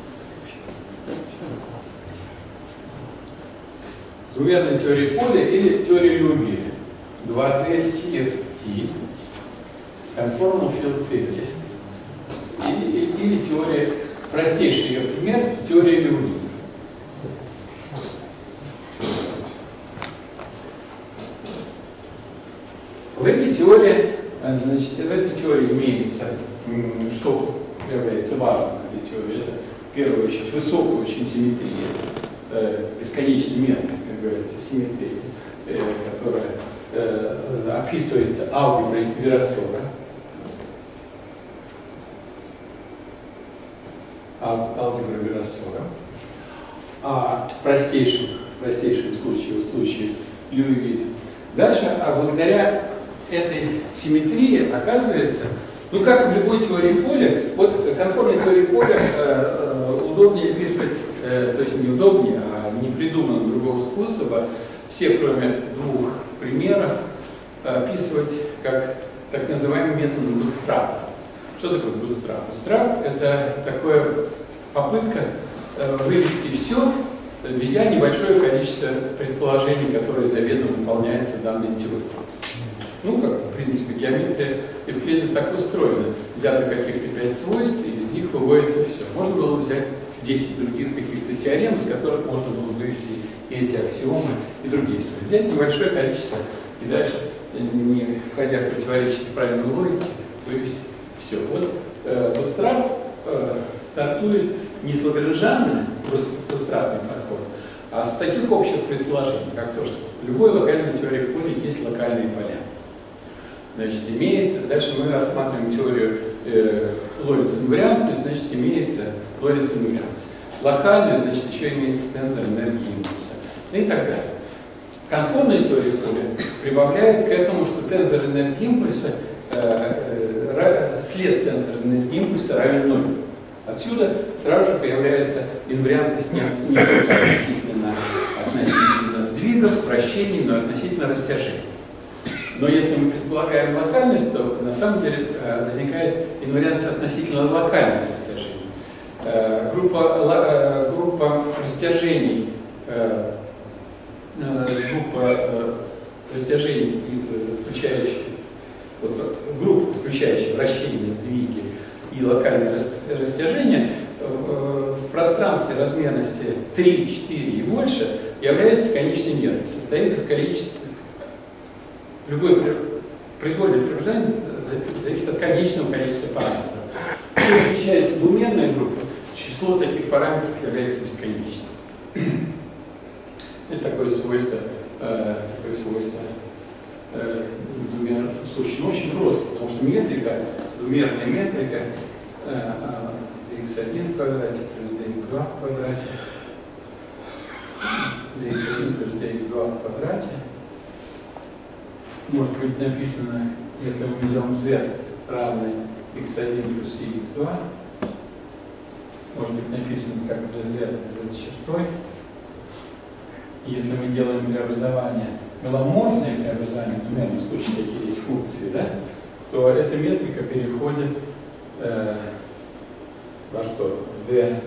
Двумерная теория поля или теория Любеля. два дэ си эф ти, Conformal Field Theory. Или, или, или теория, простейший ее пример, теория Любеля. В этой теории, значит, в этой теории имеется, что является важным в этой теории, это в первую очередь высокая очень симметрия, бесконечный метр, как говорится, симметрия, которая описывается алгеброй Вирасора. Алгебра Вирасора. А в простейшем, в простейшем случае, в случае Льюи. Дальше, а благодаря этой симметрии оказывается, ну как в любой теории поля, вот конформной теории поля э, э, удобнее описывать, э, то есть не удобнее, а не придумано другого способа, все кроме двух примеров, описывать как так называемым методом бутстрапа. Что такое бутстрап? Бутстрап — это такая попытка э, вывести все, введя небольшое количество предположений, которые заведомо выполняются данной теорией. Ну, как, в принципе, геометрия Евклида так устроена. Взято каких-то пять свойств, и из них выводится все. Можно было взять десять других каких-то теорем, из которых можно было вывести и эти аксиомы, и другие свойства. Взять небольшое количество, и дальше, не входя в противоречие с правильной логике, вывести все. Вот э, Бутстрап э, стартует не с лагранжанным бутстрапным подходом, а с таких общих предположений, как то, что в любой локальной теории поля есть локальные поля. Значит, имеется, дальше мы рассматриваем теорию э, Лоренц-инвариантную, значит, имеется Лоренц-инварианс. Локальную, значит, еще имеется тензор энергии импульса. И так далее. Конформная теория поля прибавляет к этому, что тензор энергии импульса, э, э, след тензора энергии импульса равен нулю. Отсюда сразу же появляется инвариантность не, не только относительно, относительно сдвигов, вращений, но относительно растяжений. Но если мы предполагаем локальность, то на самом деле возникает инвариантность относительно локальных растяжений. Группа, группа растяжений, группа растяжений, включающих, вот, группа, включающая вращения, сдвиги и локальные растяжения в пространстве размерности три, четыре и больше является конечной мерой, состоит из количества. Любой произвольное преобразование зависит от конечного количества параметров. Чем отличается двумерная группа, число таких параметров является бесконечным. Это такое свойство, э, такое свойство э, двумерных случаев. Очень просто, потому что метрика, двумерная метрика э, икс один в квадрате плюс ди икс два в квадрате, ди икс один плюс ди икс два в квадрате может быть написано, если мы взяем z равный икс один плюс икс два, может быть написано как dz за чертой. Если мы делаем преобразование, меломорфное преобразование, в данном случае такие есть функции, да, то эта метрика переходит э, во что? d r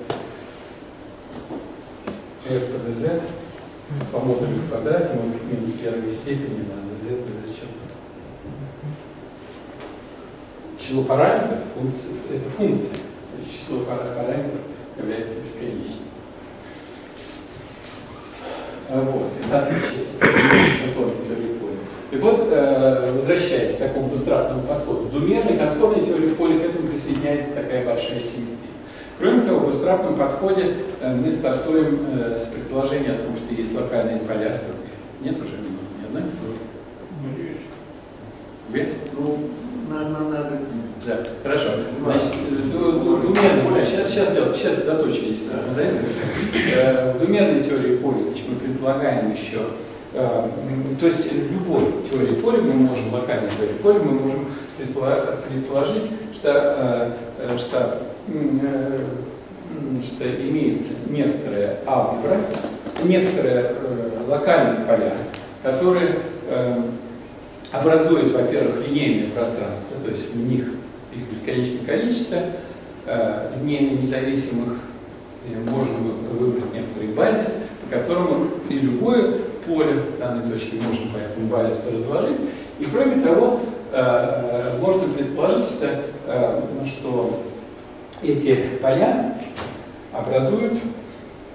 по dz по модулю в квадрате, может быть минус первой степени на z за чертой. Число параметров, функции, это функция. Число параметров является бесконечным. Вот, это отличие конформной теории поля. И вот, э, возвращаясь к такому бутстрапному подходу, в двумерной конформной теории поля к этому присоединяется такая большая симметрия. Кроме того, в бутстрапном подходе э, мы стартуем э, с предположения о том, что есть локальные поля структуры. Нет уже ни одной? Нет? Ну, надо. Да, хорошо. Значит, двумерная, сейчас, сейчас, сейчас доточили сразу, да? В двумерной теории поля, значит, мы предполагаем еще, э, то есть в любой теории поля мы можем, локальной теории поля мы можем предположить, что, э, что, э, что имеется некоторая алгебра, некоторые э, локальные поля, которые э, образуют, во-первых, линейное пространство, то есть в них их бесконечное количество, э, линейно независимых, э, можно выбрать некоторый базис, по которому и любое поле данной точки можно по этому базису разложить. И кроме того, э, можно предположить, что, э, что эти поля образуют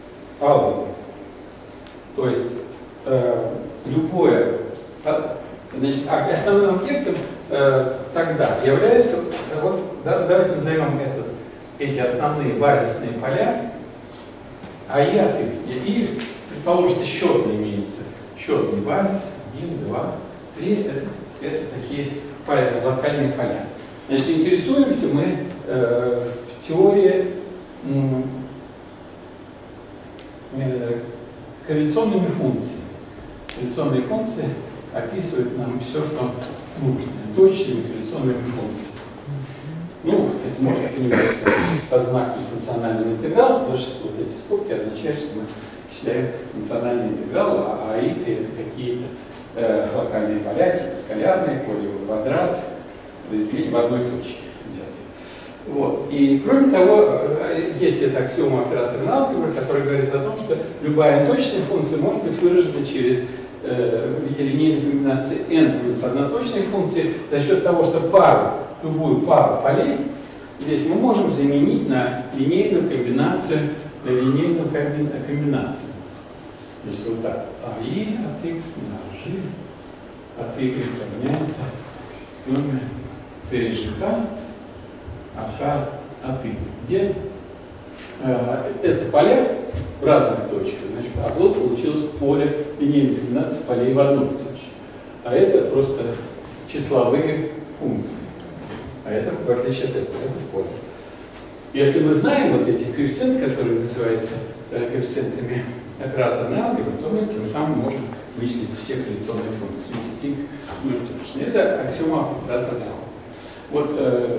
алгебру. То есть э, любое Значит, а основным объектом э, тогда является, вот да, давайте назовем это, эти основные базисные поля А и от X, где И, предположим, счетный имеется, счетный базис, один, два, три, это, это такие поля, локальные поля. Значит, интересуемся мы э, в теории э, корреляционными функциями. Корреляционные функции описывают нам все, что нужно, точными корреляционными функциями. Ну, это можно понимать под знаком функционального интеграла, потому что вот эти скобки означают, что мы считаем функциональный интеграл, а аиты это какие-то э, локальные поля, типа скалярные, поле квадрат, произведение в одной точке взятые. Вот. И кроме того, есть эта аксиома операторной алгебры, которая говорит о том, что любая точная функция может быть выражена через э, в виде линейной комбинации n плюс одна точная функция за счет того, что пару, любую пару полей здесь мы можем заменить на линейную комбинацию, на линейную комбинацию. То есть вот так. аи от x на g от y равняется сумме c ж k от k от y, где э, это поля в разных точках. Значит, а вот получилось поле линейной комбинации полей в одной точке. А это просто числовые функции. А это, в отличие от этого, это поле. Если мы знаем вот эти коэффициенты, которые называются коэффициентами операторной алгебры, то мы тем самым можем вычислить все корреляционные функции, свести их ну, точно. Это аксиома операторной алгебры. Вот э,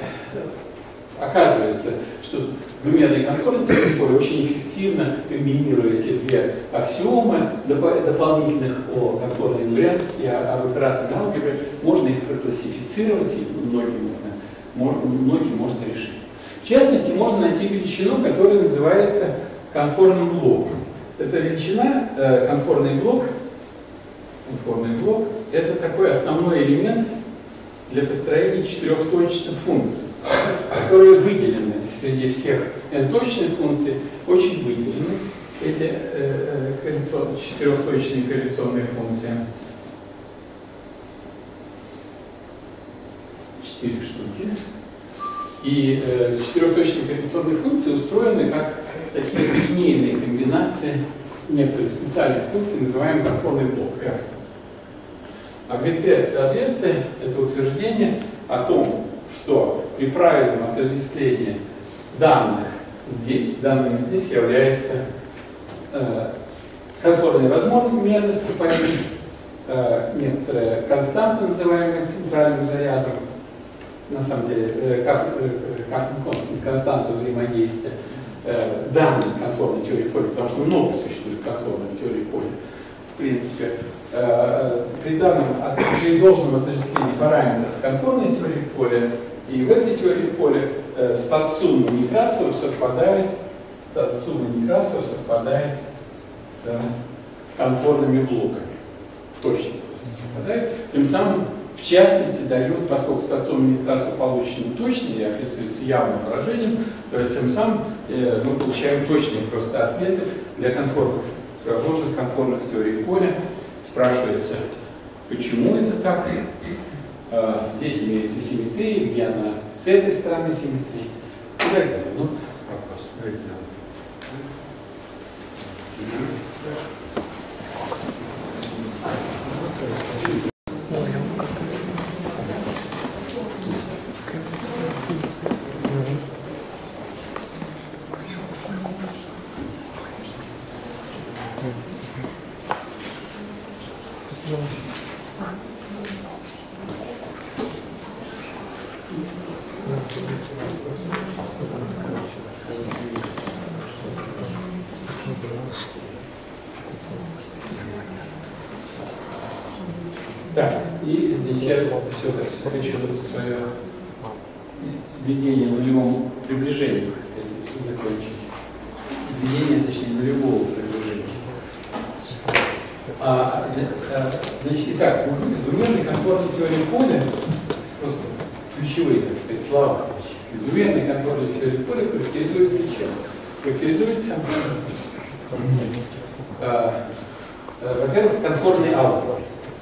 оказывается, что двумерный контрольный теория поля очень эффективно комбинируя эти две аксиомы доп дополнительных о контрольной инвариантности, об операторной алгебре, можно их проклассифицировать, и многие можно, многие можно решить. В частности, можно найти величину, которая называется конформным блоком. Эта величина, э, конформный блок, конформный блок, это такой основной элемент для построения четырехточных функций, которые выделены среди всех n-точных функций, очень выделены эти э, корреляцион, четырехточные корреляционные функции. Четыре штуки. И э, четырехточные корреляционные функции устроены как такие линейные комбинации некоторых специальных функций, называемых конформный блок F. А Г-Т соответствие — это утверждение о том, что при правильном отождествлении данных здесь, данными здесь является э, конформной возможностью по ним, э, некоторая константа, называемая центральным зарядом, на самом деле, э, как, э, как константа взаимодействия э, данной конформной теории поля, потому что много существует конформной теории поля, в принципе. При данном при должном отождествлении параметров конформной теории поля и в этой теории поля э, стат-сумма Некрасова совпадает, стат-сумма Некрасова совпадает с конформными блоками. Точно совпадает. Тем самым, в частности, дает, поскольку стат-сумма Некрасова получена точно и описывается явным выражением, то тем самым э, мы получаем точные просто ответы для конформных, сложных конформных теорий поля. Спрашивается, почему это так? А, здесь имеется симметрия, где она с этой стороны симметрии и так далее. Ну, вопрос. Так, и здесь я все хочу свое введение в нулевом приближении, так сказать, закончить. Введение, точнее, нулевого приближения. А, значит, итак, двумерной контрольной теории поля, просто ключевые, так сказать, слова. Двумерной контрольной теории поля характеризуется чем? Характеризуется, а, а, во-первых, конформной алгеброй.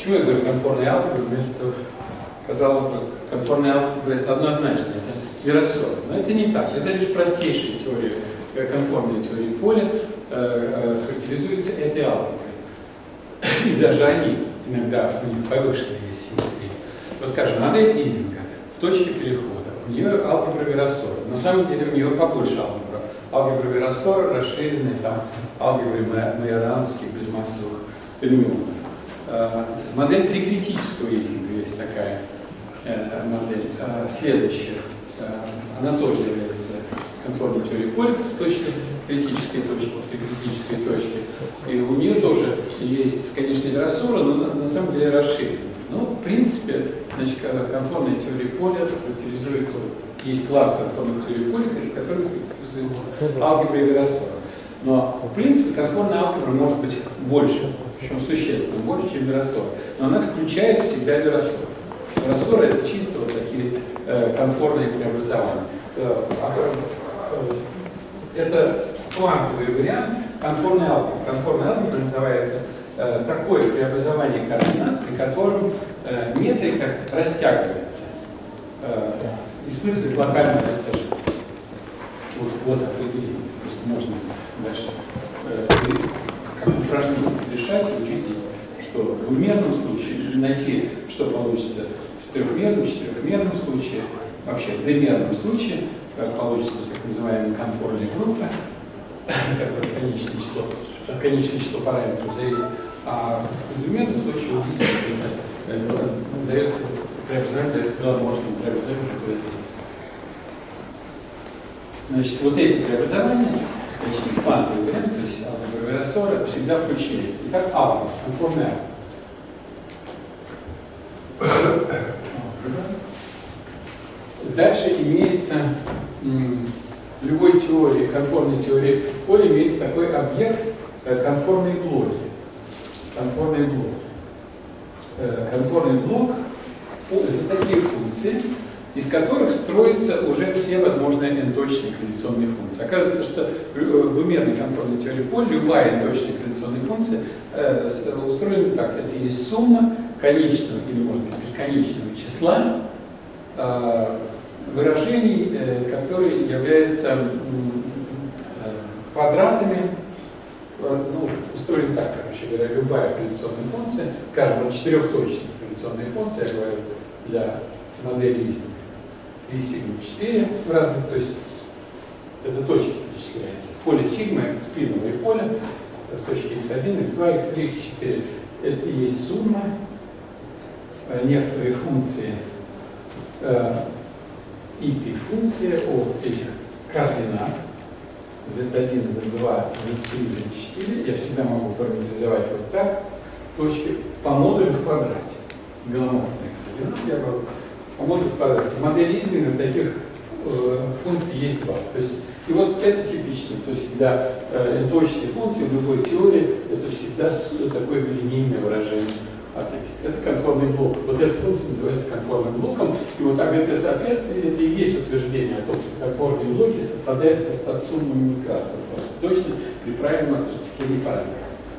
Почему я говорю конфорная алгебра вместо, казалось бы, конфорная алгебра это однозначно, это Вирасора. Но это не так, это лишь простейшая теория, конформная теория поля э, характеризуется этой алгеброй. И даже они иногда у них повышенная есть симметрия. Вот скажем, модель Изинга в точке перехода, у нее алгебра Вирасора. На самом деле у нее побольше алгебра. Алгебра Вирасора расширенная там алгеброй майорановских безмассовых феноменов. Э, модель трикритического Изинга есть такая э, модель. Э, следующая. Э, она тоже является конформной теорией поля в точке критической точки, в критической точке. И у нее тоже есть, конечно, Вирасора, но на, на самом деле расширенная. Но, в принципе, значит, конформная теория поля характеризуется, есть класс конформной теории поля, который характеризуется алгеброй Вирасора. Но, в принципе, конформная алгебра может быть больше, причем существенно больше, чем Вирасора. Но она включает в себя Вирасора. Вирасора — это чисто вот такие э, конформные преобразования. Э, э, это квантовый вариант конформной алгебры. Конформная алгебра называется э, такое преобразование координат, при котором э, метрика растягивается, э, испытывает локальное растяжение. Вот, вот определение. Просто можно дальше э, как упражнение решать и увидеть, что в двумерном случае найти, что получится в трехмерном, четырехмерном случае, вообще в d-мерном случае получится так называемая конформная группа, которая конечное число, от конечного числа параметров зависит, а в двумерном случае увидеть, что это дается преобразование, дается гламорфным преобразованием, которое здесь. Значит, вот эти преобразования, точнее, квантовый вариант, то есть алгебра Вирасора, всегда включается. Итак, алгебра, конформная алгебра. Дальше имеется в любой теории, конформной теории поля, имеется такой объект конформные блоки. Конформный блок. Конформный блок — это такие функции, из которых строятся уже все возможные n-точные координационные функции. Оказывается, что в двумерной конформной теории поля любая n-точная координационная функция э, устроена так. Это есть сумма конечного или, может быть, бесконечного числа э, выражений, э, которые являются э, квадратами. Ну, устроена так, короче говоря, любая координационная функция, скажем, вот четырехточная координационная функция, я говорю, для модели Изинга. три сигма четыре в разных, то есть это точки вычисляется. Поле сигма — это спиновое поле, это точки икс один, икс два, икс три, икс четыре. Это и есть сумма некоторые функции, э, и три функции от этих координат зет один, зет два, зет три, зет четыре. Я всегда могу параметризовать вот так. Точки по модулю в квадрате. Голоморфные координаты я говорю. По модулю в квадрате. В модели Изинга таких э, функций есть два. То есть, и вот это типично. То есть для э, точной функции в любой теории это всегда такое линейное выражение от этих. Это конформный блок. Вот эта функция называется конформным блоком. И вот так это соответствие, это и есть утверждение о том, что конформные блоки совпадают со статсуммами Некрасова. Точно при правильном отождествлении параметров.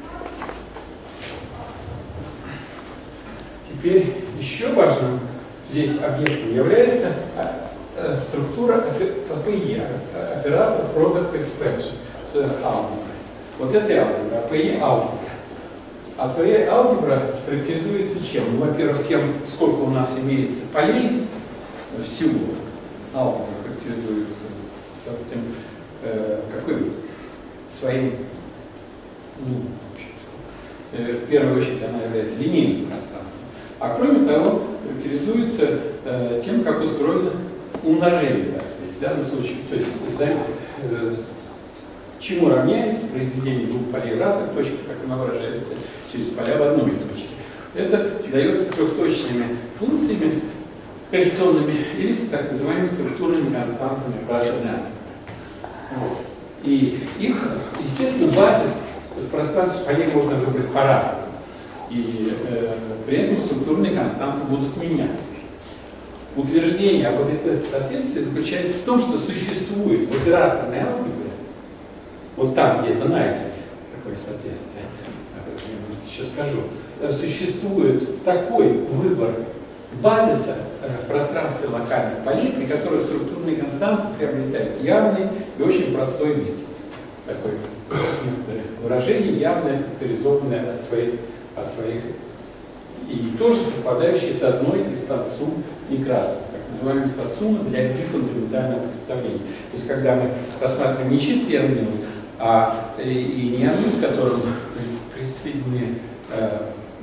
Теперь еще важным здесь объектом является структура АПЕ, оператор Product Expansion, алгебра. Вот это алгебра, АПЕ алгебра. АПЕ алгебра характеризуется чем? Ну, во-первых, тем, сколько у нас имеется полей всего. Алгебра характеризуется тем, э, какой своим, ну, в первую очередь она является линейным пространством. А кроме того, характеризуется э, тем, как устроено умножение, так сказать, в данном случае, то есть за, э, чему равняется произведение двух полей в разных точках, как оно выражается через поля в одной точке. Это дается трехточными функциями корреляционными или с так называемыми структурными константами Пратта-Нана. Вот. И их, естественно, базис в пространстве полей можно выбрать по-разному. И э, при этом структурные константы будут меняться. Утверждение об этой соответствии заключается в том, что существует в операторной алгебре, вот там, где это найдено, такое соответствие, я еще скажу, существует такой выбор базиса в пространстве локальных полей, при которых структурные константы приобретают явный и очень простой вид. Такое выражение, явное, факторизованное от своих, от своих и тоже совпадающее с одной из тансум Некрасова, так называемой тансумы для бифундаментального представления. То есть когда мы рассматриваем не чистый янмилс, а и, и не янмилс, к которому присоединены э,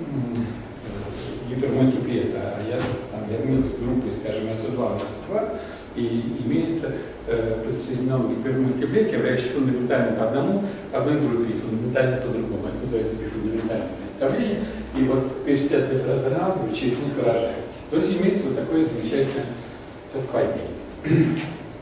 гипермультиплета, а я там янмилс группы, скажем, эс о два, эс о два, и имеется э, подсоединен гипермультиплет, являющийся фундаментальным по одному, одной группе, и фундаментальным по другому. Это называется бифундаментальное представление. И вот коэффициенты оператора вы через них выражаете. То есть имеется вот такое замечательное совпадение.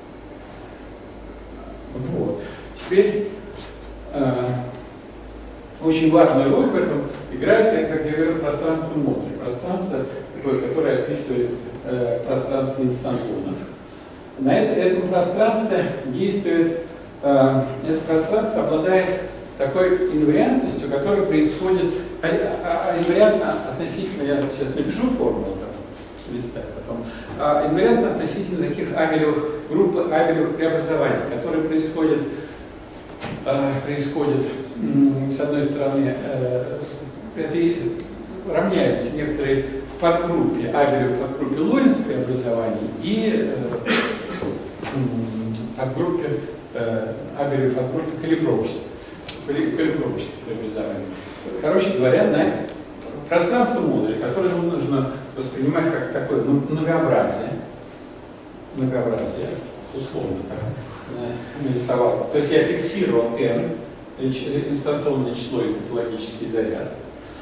Вот. Теперь э, очень важную роль в этом играет, как я говорил, пространство модуля. Пространство, такое, которое описывает э, пространство инстантонов. На это, этом пространстве действует, э, это пространство обладает такой инвариантностью, которая происходит, а, а, а инвариантно относительно, я сейчас напишу формулу, там, листать потом, а, инвариантно относительно таких абелевых, группы абелевых преобразований, которые происходят, э, происходят с одной стороны, э, это равняется некоторой подгруппе, абелевой подгруппе Лоренц преобразований и э, подгруппе, э, абелевой подгруппе калибровочных калибровочных преобразований. Короче говоря, на пространство модуля, которое нам нужно воспринимать как такое ну, многообразие, многообразие, условно так, нарисовал. То есть я фиксировал n, инстантонное число и топологический заряд.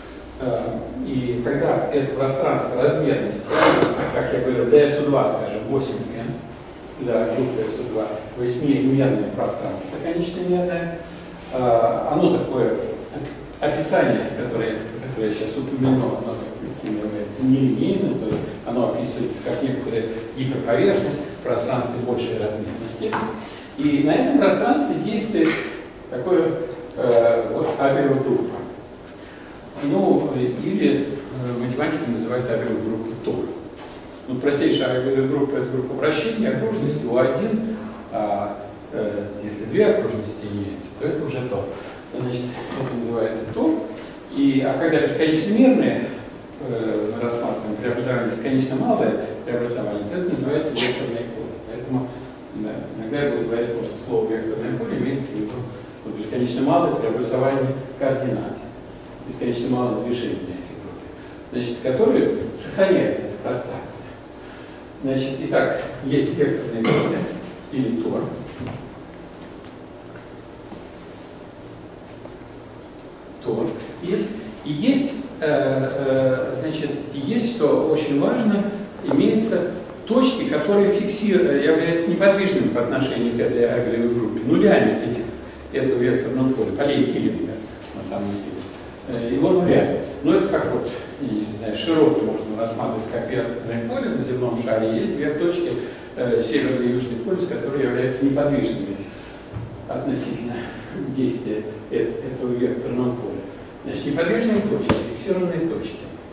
И тогда это пространство размерности, как я говорил, для эс о два, скажем, восемь эн, для группы эс о два, восьмимерное пространство, конечномерное, оно такое описание, которое, которое я сейчас упомянул, оно таким является нелинейным, то есть оно описывается как некоторая гиперповерхность в пространстве большей размерности. И на этом пространстве действует такое э, вот абелевая группа. Ну, или э, математики называют абелевую группу Тор. Ну, простейшая абелевая группа — это группа вращения окружности У один, а э, если две окружности имеется, то это уже Тор. Значит, это называется Тор. И, а когда бесконечномерные э, рассматриваем преобразование, бесконечно малое преобразование, то это называется векторное поле. Поэтому да, иногда я буду говорить, может, слово векторное поле имеется в виду вот, бесконечно малое преобразование координат, бесконечно малое движение этих групп, значит, которые сохраняют это пространство. Значит, итак, есть векторное поле или Тор. Тор есть. И есть, э, э, значит, и есть, что очень важно, имеется точки, которые фиксируют, являются неподвижными по отношению к этой абелевой группе, нулями этих, этого векторного поля, полей Киллинга, на самом деле. Его нулями. Но это как вот, не знаю, широкий можно рассматривать как векторное поле на земном шаре. Есть две точки, э, северный и южный полюс, которые являются неподвижными относительно действия этого векторного поля. Значит, неподвижные точки, фиксированные точки.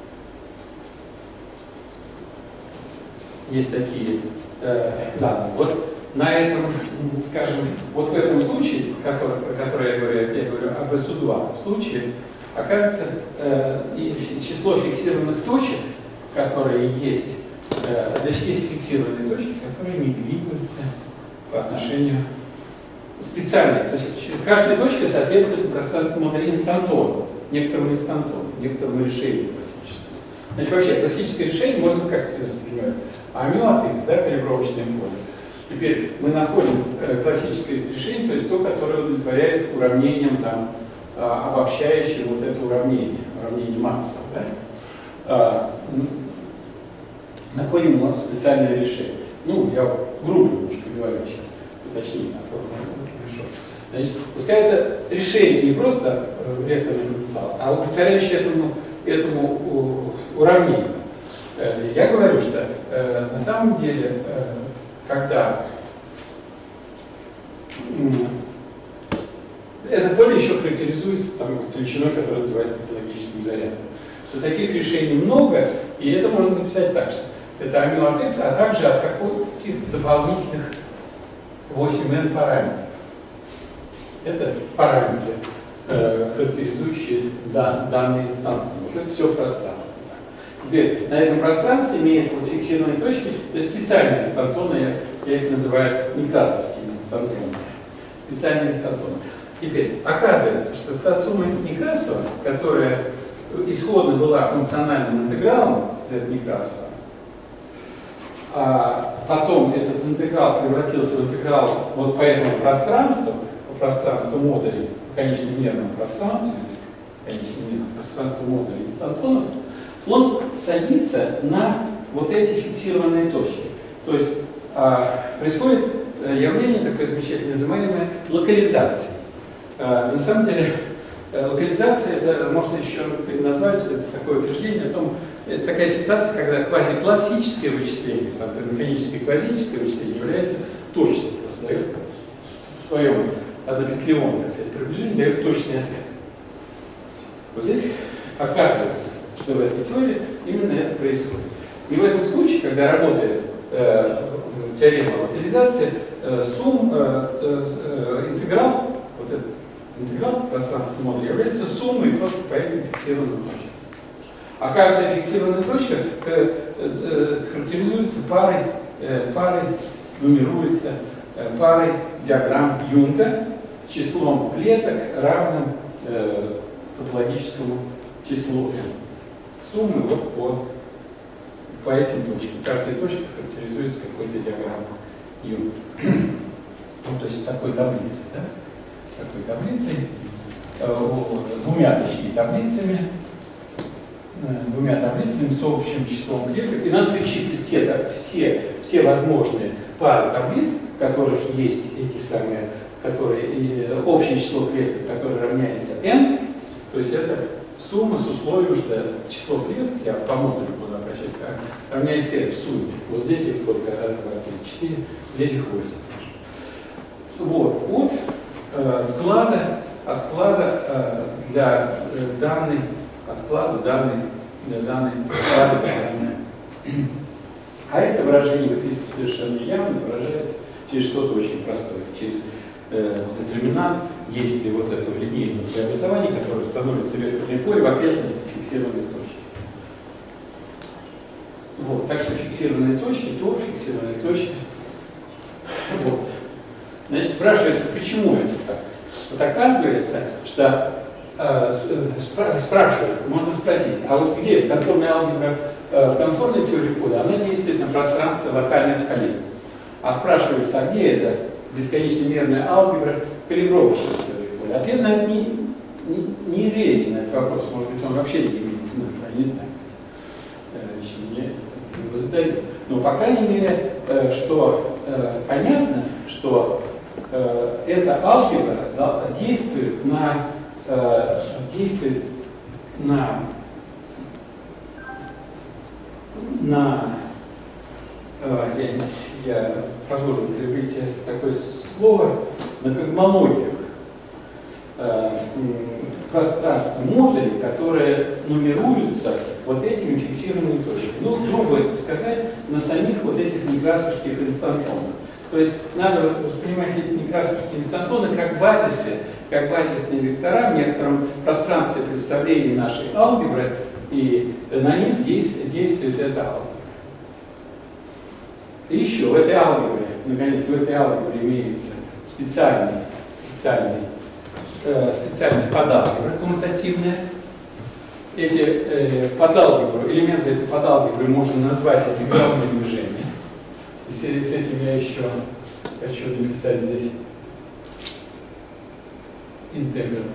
Есть такие э, данные. Вот на этом, скажем, вот в этом случае, который, про который я говорю, я говорю об эс о два случае, оказывается, э, и число фиксированных точек, которые есть, э, значит, есть фиксированные точки, которые не двигаются по отношению специально. То есть каждая точка соответствует пространству модуля инстантона, некоторому инстантону, некоторому решению классическому. Значит, вообще классическое решение можно как себе воспринимать? А мю от х, да, калибровочное поле. Теперь мы находим э, классическое решение, то есть то, которое удовлетворяет уравнением, там, э, обобщающее вот это уравнение, уравнение Макса. Да? А, ну, находим у нас специальное решение. Ну, я грубо немножко говорю сейчас, уточнее на формулу. Значит, пускай это решение не просто э, векторный потенциал, а удовлетворяющее этому, этому у, уравнению. Э, я говорю, что э, на самом деле, э, когда э, это поле еще характеризуется там, величиной, которая называется топологическим зарядом. что таких решений много, и это можно записать так, что это амино от x, а также от каких-то дополнительных восемь эн параметров. Это параметры, э, характеризующие да, данные инстанты. Это все пространство. Теперь на этом пространстве имеются вот фиксированные точки, то есть специальные инстантоны, я, я их называю некрасовскими инстантонами. Специальные инстантоны. Теперь оказывается, что статсума Некрасова, которая исходно была функциональным интегралом Z Некрасова, а потом этот интеграл превратился в интеграл вот по этому пространству, по пространству модулей, по конечно-мерному пространству, конечно-мерному пространству модулей инстантонов, он садится на вот эти фиксированные точки. То есть а, происходит явление такое замечательное, называемое локализацией. А, на самом деле, локализация, это можно еще назвать, это такое утверждение о том, это такая ситуация, когда квазиклассическое вычисление, механическое квазическое вычисление является точным, просто дает в своем однопетлевом, так сказать, приближении, дает точный ответ. Вот здесь оказывается, что в этой теории именно это происходит. И в этом случае, когда работает э, теорема локализации, э, сумм, э, э, интеграл, вот этот интеграл пространства модуля является суммой просто по этим фиксированным точкам. А каждая фиксированная точка э, э, характеризуется парой, э, парой, нумеруется э, парой диаграмм Юнга, числом клеток, равным э, топологическому числу n. Суммы вот по, по этим точкам. Каждая точка характеризуется какой-то диаграммой Юнга. Ну, то есть такой таблицей, да? Такой таблицей, э, двумя точнее таблицами, э, двумя таблицами с общим числом клеток. И надо перечислить все, так, все, все возможные пары таблиц, в которых есть эти самые, которые, и, общее число клеток, которое равняется n. То есть это сумма с условием, что число клеток, я по модулю буду обращать, равняется n в сумме. Вот здесь их сколько? один, два, три, четыре, здесь их восемь. Вот, от э, вклада, от вклада э, для э, данной, от вклада данной, для данной, вклада данной. А это выражение выписывается совершенно явно, выражается через что-то очень простое, через э, детерминант действия вот этого линейного преобразования, которое становится векторной поле в окрестности фиксированной точки. Вот, так что фиксированные точки, то фиксированные точки. Вот. Значит, спрашивается, почему это так? Вот оказывается, что э, спра спрашивают, можно спросить, а вот где конформная алгебра э, в конформной теории поля, она действует на пространстве локальных коллег. А спрашивается, а где это бесконечно мерная алгебра калибровочной теории поля? Ответ на это не, не, неизвестен, на этот вопрос. Может быть, он вообще не имеет смысла, я не знаю. Значит, я его задаю. Но, по крайней мере, э, что э, понятно, что э, эта алгебра да, действует на, э, действует на, на э, я, я позволю приобрести такое слово, на когмологиях э, пространства модулей, которые нумеруются вот этими фиксированными точками. Ну, грубо сказать, на самих вот этих некрасовских инстантонах. То есть надо воспринимать эти некрасовские инстантоны как базисы, как базисные вектора в некотором пространстве представления нашей алгебры, и на них действует, действует эта алгебра. И еще в этой алгебре, наконец, в этой алгебре имеется специальный, специальный, э, специальный подалгебра коммутативная. Эти э, подалгебры, элементы этой подалгебры можно назвать интегральным движением. И с, с этим я еще хочу написать здесь integral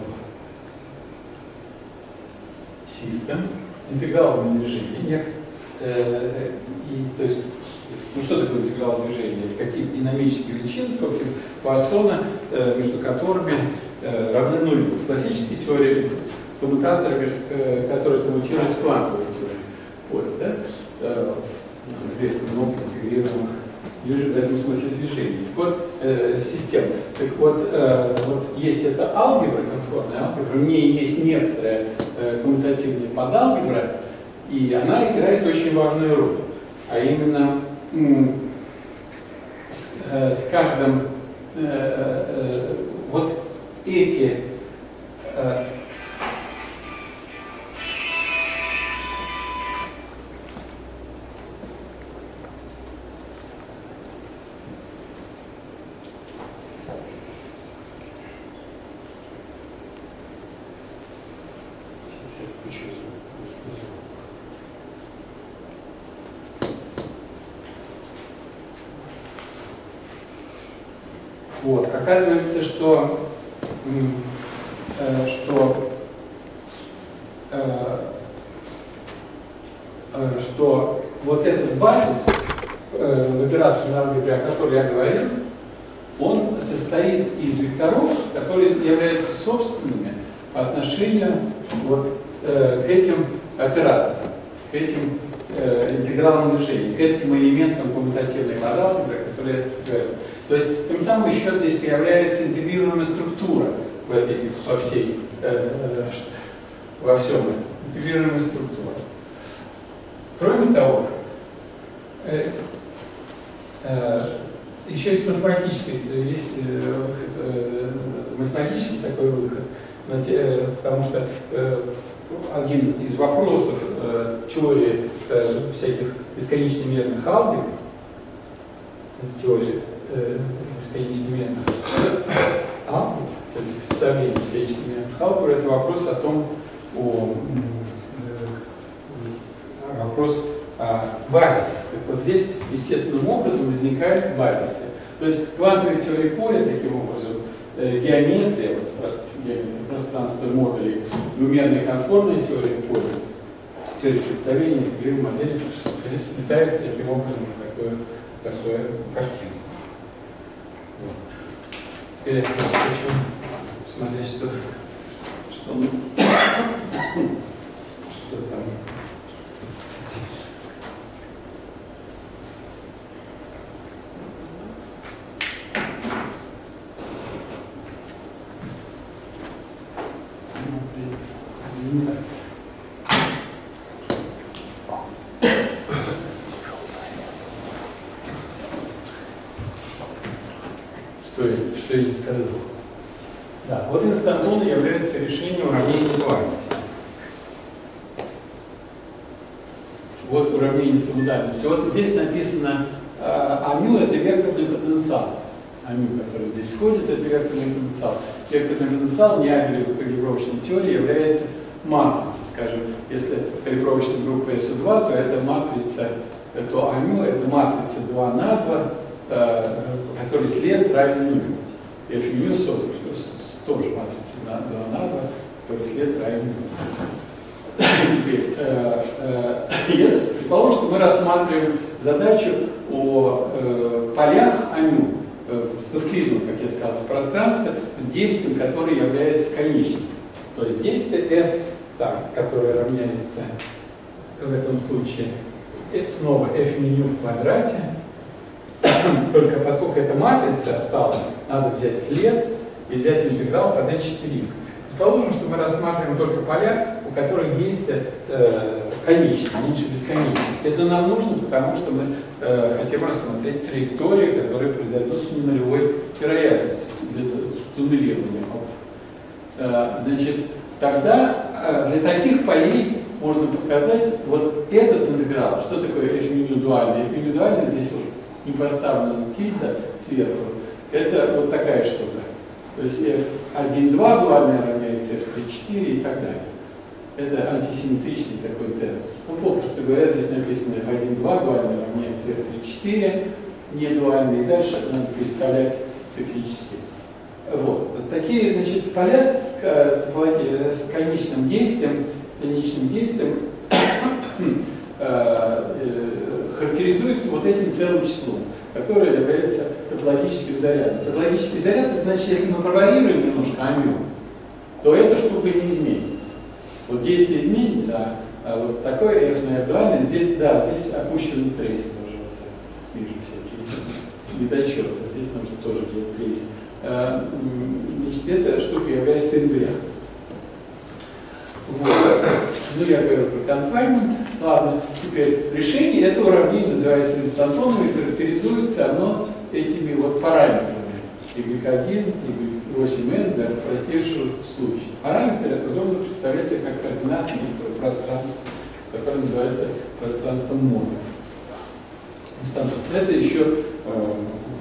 system, интегральное движение. Э, и, то есть, ну что такое интеграл движения? Какие динамические величины, сколько Пуассона, э, между которыми э, равны нулю. В классической теории коммутаторы, э, которые коммутируют квантовую теорию поля, да? э, известно много интегрированных в этом смысле движений. Вот э, систем. Так вот, э, вот есть эта алгебра, конформная алгебра, в ней есть некоторая э, коммутативная подалгебра, и она играет очень важную роль. А именно м, с, э, с каждым э, э, вот эти э, Вот. Оказывается, что, э, что, э, э, что вот этот базис э, в операторной алгебре, о которой я говорил, он состоит из векторов, которые являются собственными по отношению вот, э, к этим операторам, к этим э, интегралам движения, к этим элементам коммутативной подалгебры, которые я говорил. То есть, тем самым еще здесь появляется интегрируемая структура в этой, во всей, э, э, во всем, интегрируемая структура. Кроме того, э, э, еще есть математический, есть э, выход, э, математический такой выход, э, потому что э, один из вопросов э, теории э, всяких бесконечно мерных алгебр, теории бесконечно мерных алгебр, представление бесконечно мерных алгебр, это вопрос о том, о, э, вопрос о базисе. Так вот здесь естественным образом возникают базисы. То есть квантовая теория поля таким образом, э, геометрия, вот, прост, геометрия пространства модулей, двумерная конформная теория поля, теория представления, интегрируемой модели, сплетается таким образом в такую, такую картину. Теперь я хочу посмотреть, что, что, что там. Что я не сказал. Да, вот инстантоны являются решением уравнения дуальности. Вот уравнение самодальности. Вот здесь написано амю — это векторный потенциал. Амю, который здесь входит, это векторный потенциал. Векторный потенциал неабелевой калибровочной теории является матрицей. Скажем, если калибровочная группа эс о два, то это матрица, то амю — это матрица два на два, который след равен нулю. F μ тоже матрица два на два, который след равен нулю. Теперь, э, э, предположим, что мы рассматриваем задачу о э, полях амю э, в эвклидном, как я сказал, в пространстве с действием, которое является конечным. То есть действие S, так, которое равняется в этом случае снова f μ в квадрате. Только поскольку эта матрица осталась, надо взять след и взять интеграл по дэ четыре. Предположим, что мы рассматриваем только поля, у которых действие э, конечное, меньше бесконечности. Это нам нужно, потому что мы э, хотим рассмотреть траектории, которые придадут нулевой вероятности для туннелирования. Э, значит, тогда э, для таких полей можно показать вот этот интеграл. Что такое f μ дуальный? F μ дуальный здесь вот не поставлена тильда сверху, это вот такая штука. То есть эф один два дуальный равняется эф три четыре и так далее. Это антисимметричный такой тензор. Ну, попросту говоря, здесь написано эф один два дуальный равняется эф три четыре, не дуальный, и дальше надо представлять циклически. Вот. Такие, значит, поля с, с, с конечным действием, с конечным действием характеризуется вот этим целым числом, которое является топологическим зарядом. Топологический заряд, это значит, если мы проварируем немножко амю, то эта штука не изменится. Вот действие изменится, а, а вот такое f на f дуальное, здесь, да, здесь опущен трейс тоже. Вижу всякие недочеты. Здесь нужно тоже взять кейс. Значит, эта штука является эн бэ. Вот. Ну, я говорю про confinement. Ладно, теперь решение этого уравнения называется инстантоном и характеризуется оно этими вот параметрами. y один, y восемь эн для простейшего случая. Параметры удобно представляются как координаты пространства, которое называется пространством модуля. Инстантон. Это еще э,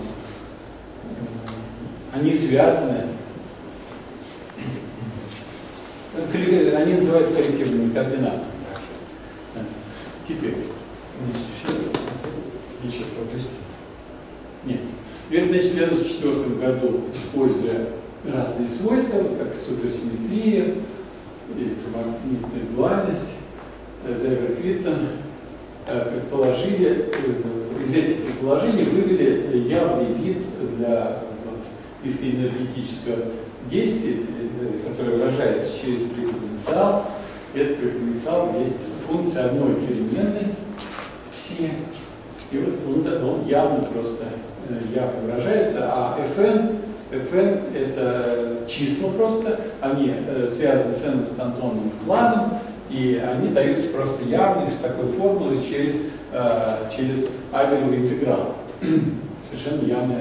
они связаны. Они называются коррективными координатами. Теперь, значит, пропустим. Нет. Теперь, значит, в девяносто четвёртом году, используя разные свойства, как суперсимметрия, электромагнитная дуальность, Зайвер-Квиттон, предположили, из этих предположений вывели явный вид для вот, низкоэнергетического действия, которое выражается через преференциал. Этот преференциал есть функция одной переменной все. И вот он, он явно просто явно выражается, а Fn, Fn это числа просто, они связаны с n-инстантонным вкладом, и они даются просто явно с такой формулой через, через Абелевый интеграл. Совершенно явно.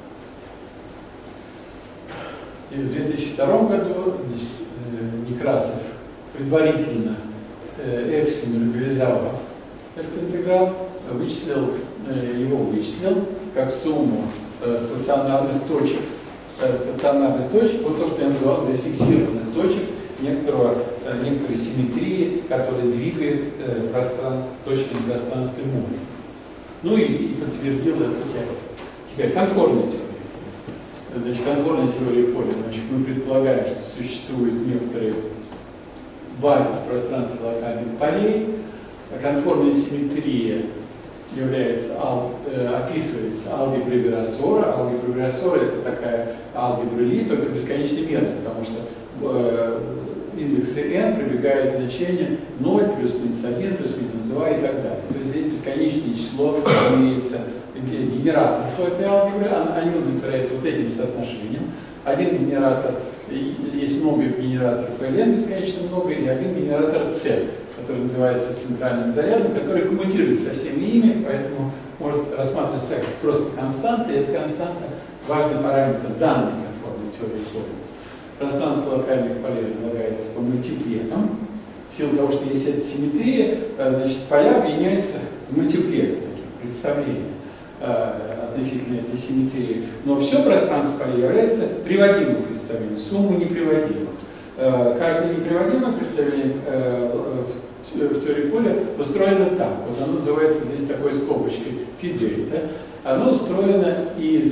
И в две тысячи втором году Некрасов предварительно Эпсилон реализовал этот интеграл, вычислил, его вычислил как сумму стационарных точек, стационарных точек, вот то, что я называл здесь фиксированных точек, некоторого, некоторой симметрии, которая двигает пространство, точки на пространстве модуля. Ну и, и подтвердил эту теорию. Теперь конформная теория. Значит, конформная теория поля. Значит, мы предполагаем, что существует некоторый базис пространства локальных полей. Конформная симметрия является, ал, э, описывается алгеброй Верасора. Алгебра Верасора это такая алгебра Ли, только бесконечно мерная, потому что э, индексы n прибегает значение ноль, плюс минус один, плюс минус два и так далее. То есть здесь бесконечное число имеется генераторов в этой алгебре, они удовлетворяют вот этим соотношением. Один генератор, есть много генераторов Ln, бесконечно много, и один генератор C, который называется центральным зарядом, который коммутирует со всеми ими, поэтому может рассматриваться как просто константа, и эта константа важный параметр данной конформной теории поля. Пространство локальных полей разлагается по мультиплетам. В силу того, что есть эта симметрия, значит, поля объединяются в мультиплеты, таких представлений относительно этой симметрии. Но все пространство полей является приводимым представлением, сумму неприводимых. Каждое неприводимое представление в теории поля устроено так. Вот оно называется здесь такой скобочкой фи-дельта. Оно устроено из,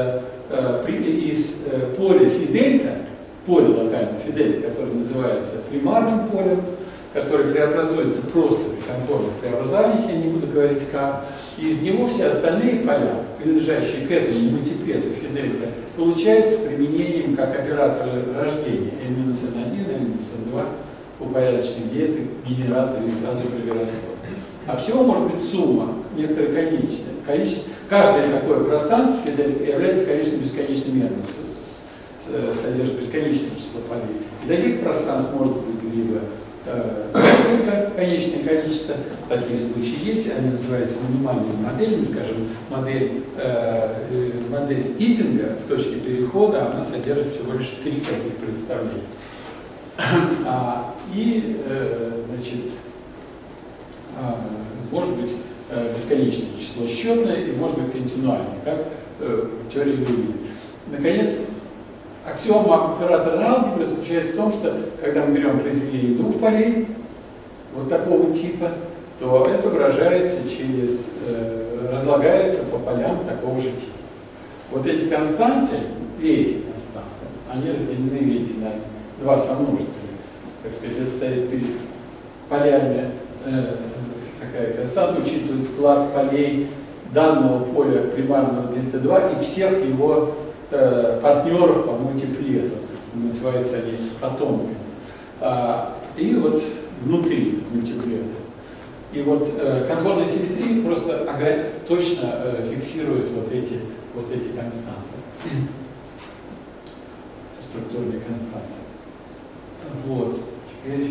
из поля фи-дельта, поле локального фи-дельта, которое называется примарным полем, который преобразуется просто при конформных преобразованиях, я не буду говорить как, и из него все остальные поля, принадлежащие к этому мультиплету фи-дельта, получается применением как оператора рождения n минус эн один, n минус эн два упорядоченных, где это генератор из алгебры Верасора. А всего может быть сумма, некоторое количество. количество каждое такое пространство фи-дельта является, конечно, бесконечно мерным, содержит бесконечное число полей. И таких пространств может быть либо несколько, конечное количество, такие случаи есть, они называются минимальными моделями, скажем, модель, э, модель Исинга в точке перехода, она содержит всего лишь три таких представления. А, и, э, значит, а, может быть э, бесконечное число счетное и может быть континуальное, как э, в теории Льюина. Наконец, аксиома операторной алгебры заключается в том, что когда мы берем произведение двух полей вот такого типа, то это выражается через, э, разлагается по полям такого же типа. Вот эти константы и эти константы, они разделены, видите, на два сомножителя. Так сказать, это стоит перед полями э, такая константа, учитывает вклад полей данного поля примарного дельта два и всех его э, партнеров по мультиплету. Называются они атомами. А, и вот внутри мультиплета И вот э, конформная симметрия просто точно э, фиксирует вот эти, вот эти константы, структурные константы. Вот, теперь,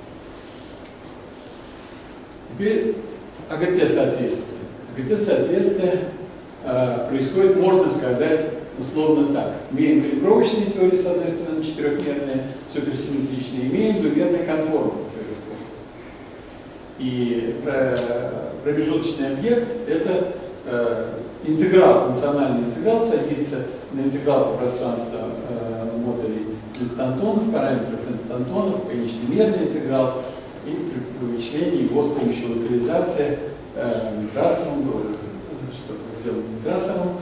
теперь АГТ соответствие. АГТ соответствие э, происходит, можно сказать, условно так. Имеем калибровочные теории, с одной стороны, четырехмерные, суперсимметричные, имеем двумерные конформные теории. И промежуточный объект – это э, интеграл, функциональный интеграл садится на интеграл пространства э, модулей инстантонов, параметров инстантонов, конечномерный интеграл, и при вычислении его с помощью локализации э, Некрасовым, что сделано Некрасовым,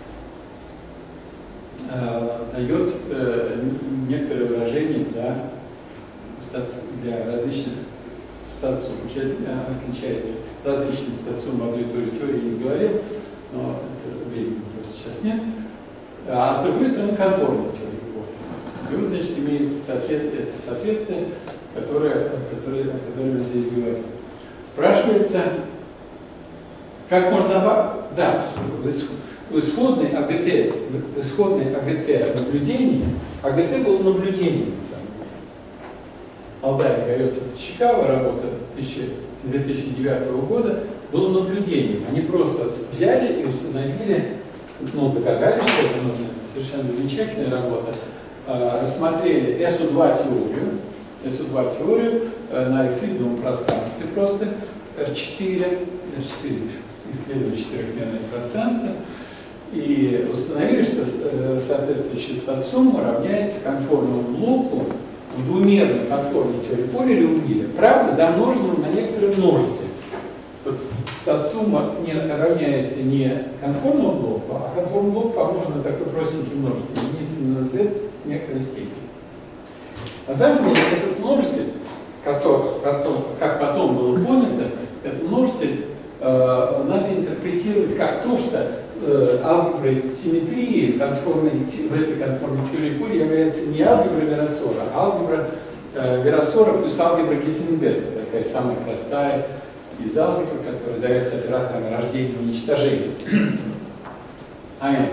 э, дает э, некоторые выражения для, для различных стацум. Отличается различные стациумы одной и той же теории, я не говорил, но это времени просто сейчас нет. А с другой стороны, конформная теория. И вот, значит, имеется соответствие, это соответствие, которое, которое, о котором мы здесь говорим. Спрашивается, как можно... Да, в исходной АГТ, в исходной АГТ наблюдении, АГТ было наблюдением, на самом деле. Алдай Гайот, это Чикаго, работа две тысячи девятого года, было наблюдением. Они просто взяли и установили, ну, догадались, что это нужно, это совершенно замечательная работа, рассмотрели эс у два теорию, эс у два теорию на эвклидовом пространстве просто, эр четыре, эр четыре, эвклидовое четырехмерное пространство, и установили, что соответствующая стацумма равняется конформному блоку в двумерной конформной теории поля Леумиля, правда, домноженному на некоторые множители. Вот стацумма не равняется не конформному блоку, а конформный блок помножен на такой простенький множитель, единица на z в некоторой степени. На самом деле, этот множитель, который, как потом было понято, этот множитель э, надо интерпретировать как то, что э, алгеброй симметрии в, конформной, в этой конформной теории поля является не алгебра Верасора, а алгебра э, Верасора плюс алгебра Гейзенберга, такая самая простая из алгебр, которая дается оператором рождения и уничтожения. АН.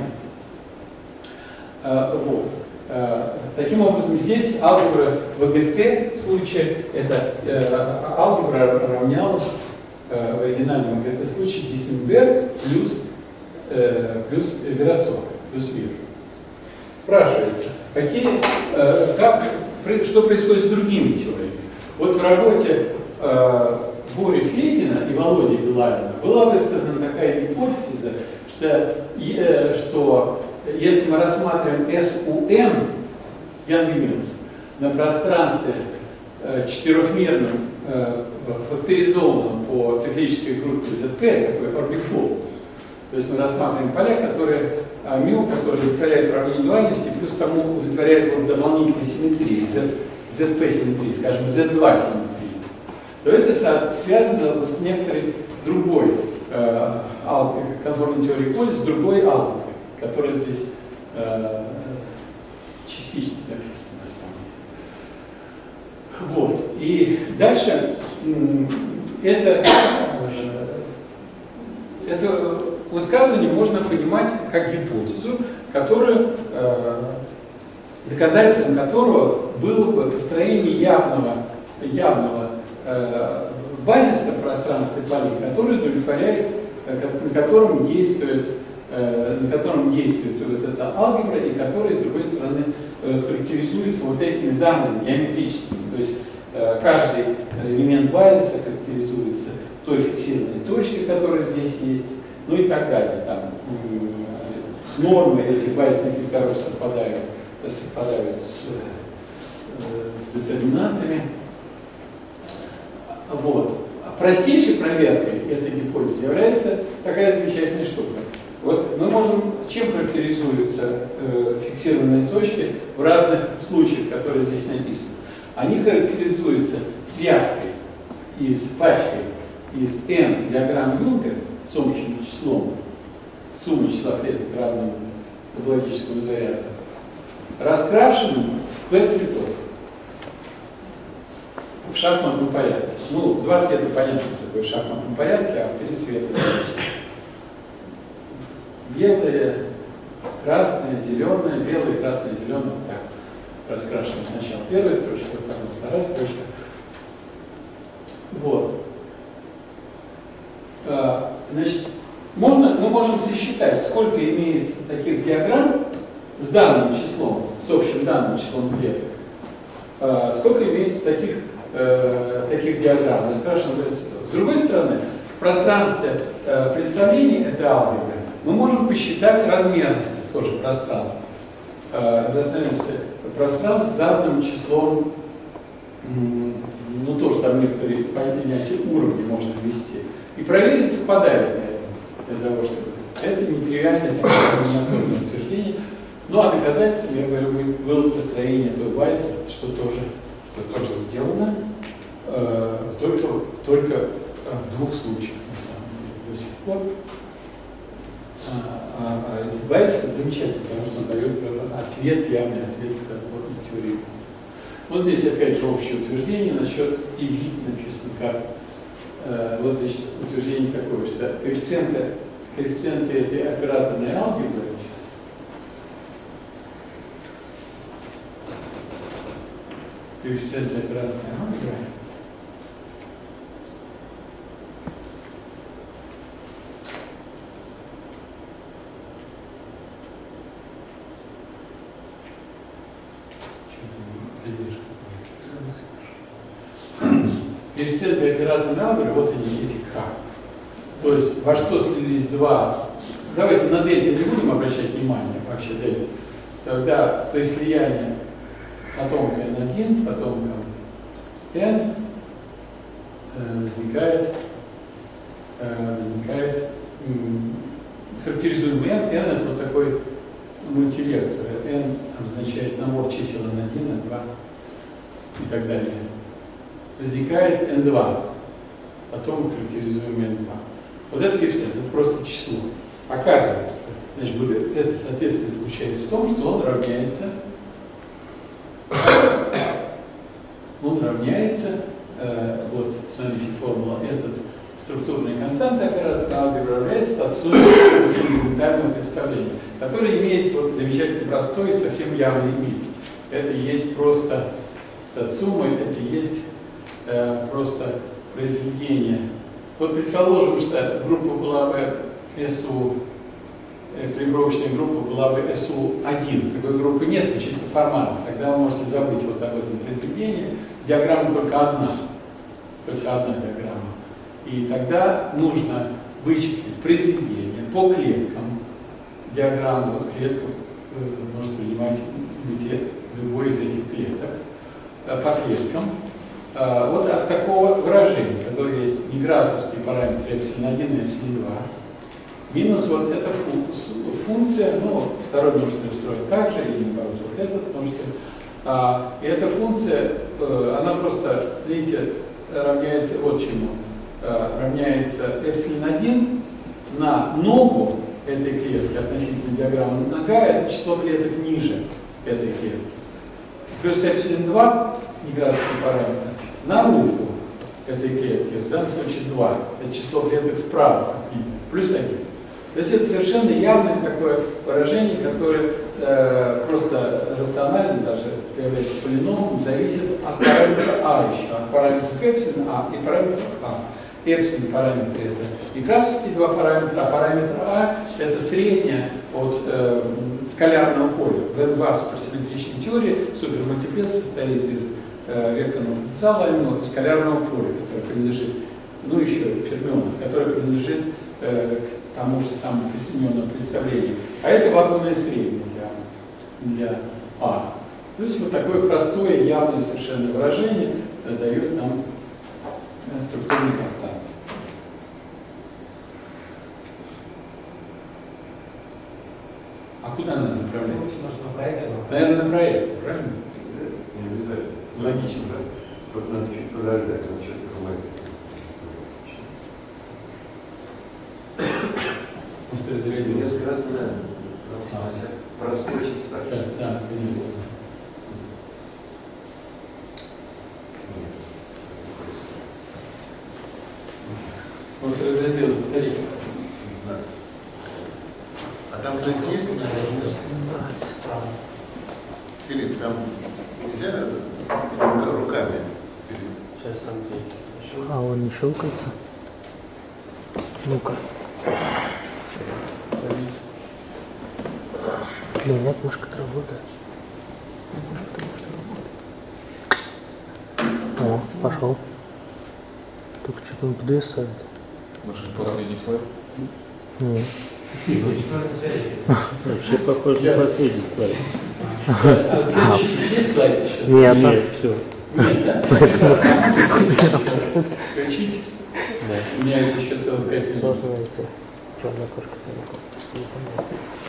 Э, вот. Таким образом, здесь алгебра в АГТ в случае, это э, алгебра равнялась э, в оригинальном АГТ случае Гейзенберг плюс, э, плюс Верасор, плюс Вир. Спрашивается, какие, э, как, что происходит с другими теориями? Вот в работе э, Бори Фейгина и Володи Белавина была высказана такая гипотеза, что, э, что если мы рассматриваем эс у эн, Янг-Миллс, на пространстве э, четырехмерном, э, факторизованном по циклической группе зет пи, такой орбифол, то есть мы рассматриваем поля, которые, э, μ, которые удовлетворяют уравнение дуальности, плюс тому удовлетворяют вот дополнительной симметрии, зет пи симметрии, скажем, зет два симметрии, то это связано вот с некоторой другой э, конформной теорией поля, с другой алгеброй, которая здесь э, частично написана на самом деле. Вот. И дальше это, э, это высказывание можно понимать как гипотезу, которую, э, доказательством которого было бы построение явного, явного э, базиса в пространстве полей, который удовлетворяет, э, на котором действует на котором действует вот эта алгебра, и которая, с другой стороны, характеризуется вот этими данными геометрическими. То есть каждый элемент базиса характеризуется той фиксированной точкой, которая здесь есть, ну и так далее. Там, нормы этих базисных векторов совпадают, совпадают с, с детерминантами. Вот. Простейшей проверкой этой гипотезы является такая замечательная штука. Вот мы можем, чем характеризуются э, фиксированные точки в разных случаях, которые здесь написаны. Они характеризуются связкой из пачкой из n диаграмм Юнга с общим числом, сумма числа клеток равным топологическому заряду, раскрашенным в p цветов, в шахматном порядке. Ну, два цвета понятно. такое в шахматном порядке, а в три цвета. Белые, красные, зеленые, белые, красные, зеленые. Так, раскрашены сначала первая строчка, потом вторая строчка. Вот. А, значит, можно, мы можем сосчитать, сколько имеется таких диаграмм с данным числом, с общим данным числом клеток. А, сколько имеется таких, э, таких диаграмм, раскрашенных. С другой стороны, в пространстве э, представлений этой алгебры мы можем посчитать размерности тоже пространства. Э, пространств с заданным числом, ну тоже там некоторые понятия уровня можно ввести. И проверить, совпадает ли это, для того, чтобы это нетривиальное комбинаторное утверждение. Ну а доказательством, я говорю, было построение той базы, что тоже, что тоже сделано, э, только, только в двух случаях, на самом деле, до сих пор. А, а, а эти базы замечательно, потому что он дает ответ, явный ответ к теории. Вот здесь опять же общее утверждение насчет и вид написано как. Э, вот значит, утверждение такое, что коэффициенты, коэффициенты этой операторной алгебры сейчас. Коэффициенты операторной алгебры коэффициенты операторной алгебры, вот они, эти К. То есть во что слились два. Давайте на дельте не будем обращать внимание вообще дельта. Тогда при слиянии атомка эн один с атомком N э, возникает, э, возникает м, характеризуемый N. N это вот такой мультивектор. N означает набор чисел эн один, эн два и так далее. Возникает эн два, потом характеризуемый эн два. Вот это коэффициент, это просто число. Оказывается, значит, это соответствие заключается в том, что он равняется, он равняется, э, вот, смотрите, формула, этот структурная константа оператора алгебры равняется отсутствию фундаментального представления, который имеет вот замечательно простой и совсем явный вид. Это есть просто статсумма, это есть э, просто произведение. Вот предположим, что группа была бы эс у, э, калибровочная группа была бы эс у один. Такой группы нет, но чисто формально. Тогда вы можете забыть вот об этом произведении. Диаграмма только одна. Только одна диаграмма. И тогда нужно вычислить произведение по клеткам. Диаграмма вот клетка э, может принимать любой из этих клеток. Э, по клеткам. Э, вот от такого выражения, которое есть неграсовские параметры эпсилон один и эпсилон два. Минус вот эта функция, ну, второй можно устроить так же, или наоборот вот этот, потому что а, и эта функция, э, она просто, видите, равняется вот чему. Э, равняется эпсилон один на ногу этой клетки относительно диаграммы. Нога — это число клеток ниже этой клетки. Плюс эпсилон два, неграсовский параметр, на руку этой клетки, в данном случае два. Это число клеток справа от нее, плюс один. То есть это совершенно явное такое выражение, которое э, просто рационально даже является полиномом, зависит от параметра А еще, от параметров эпсилон А и параметров А. Эпсилон параметры это неграсовские два параметра, а параметр А это средняя от э, скалярного поля. В эн два суперсимметричной теории супермультиплец состоит из э, векторного потенциала, именно скалярного поля, которое принадлежит, ну еще фермионов, которое принадлежит э, к тому же самому присоединенному представлению. А это вакуумное среднее для, для А. То есть вот такое простое, явное совершенно выражение дает нам структурный констант. А куда надо направляться? На проект. Наверное, на проект, правильно? Не обязательно. Логично. Просто надо чуть подождать, он что-то хватит. Может, я зря Несколько раз надо. Проскочить так. Сейчас, да, конечно. А там кто-нибудь есть? Филипп, там нельзя рука- руками? Сейчас там есть. А он не щелкается? Ну-ка. Блин, нет, мышка-то работает. Мышка-то, может, работает. О, пошел. Только что-то он подвисает. Может, последний слайд? Нет. Вообще похоже на последний слайд. А следующий есть слайд сейчас? Нет, Нет, все. Нет, да? Включить? Да. У меня есть еще целых пять минут. Сложно найти. Черная кошка тебя.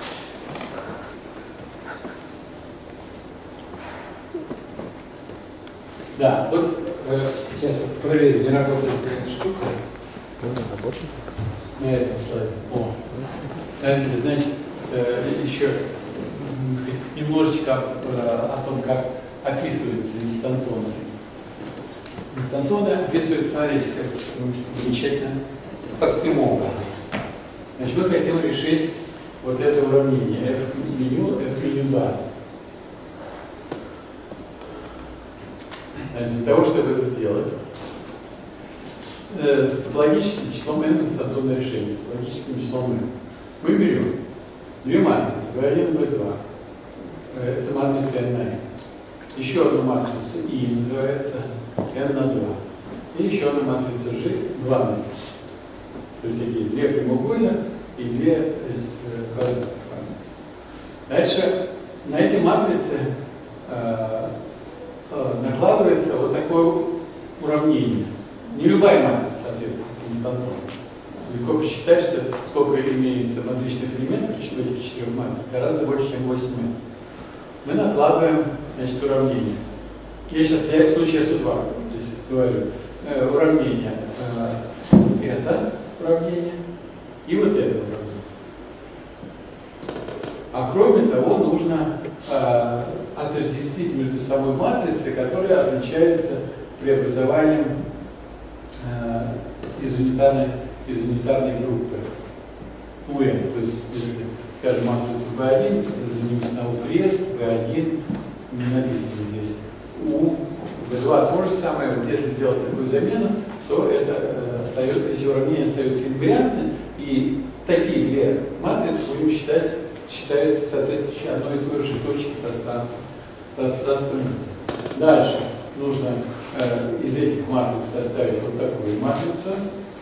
Да, вот э, сейчас вот проверим, не работает эта штука Ну, работает. на этом слайде. О, смотрите, значит, э, еще м, немножечко э, о том, как описывается инстантона. Инстантона описывается, смотрите, как ну, замечательно, простым образом. Значит, мы хотим решить вот это уравнение f меню, f меню два. Значит, для того, чтобы это сделать, э, с топологическим числом n инстантонное решение, с топологическим числом n. Мы берем две матрицы, ви один и ви два. Э, это матрица n на n. Еще одну матрицу I называется n на два. И еще одну матрицу G, два на n. То есть такие две прямоугольных и две э, квадратных. Дальше на эти матрицы э, накладывается вот такое уравнение. Не любая матрица соответствует инстантону. Легко посчитать, что сколько имеется матричных элементов, причем этих четырех матриц, гораздо больше, чем восемь эн. Мы накладываем, значит, уравнение. Я сейчас для случая с два здесь говорю. Э, уравнение. Э, это уравнение и вот это уравнение. А кроме того, нужно э, отождествить между собой матрицы, которые отличаются преобразованием э, из, унитарной, из унитарной группы у n. То есть, если, скажем, матрицу ви один заменить на U крест, ви один не написано здесь. У ви два то же самое. Вот если сделать такую замену, то это, э, остается, эти уравнения остаются инвариантны, и такие две матрицы будем считать, считается соответствующей одной и той же точки пространства. пространственным. Дальше нужно э, из этих матриц составить вот такую матрицу,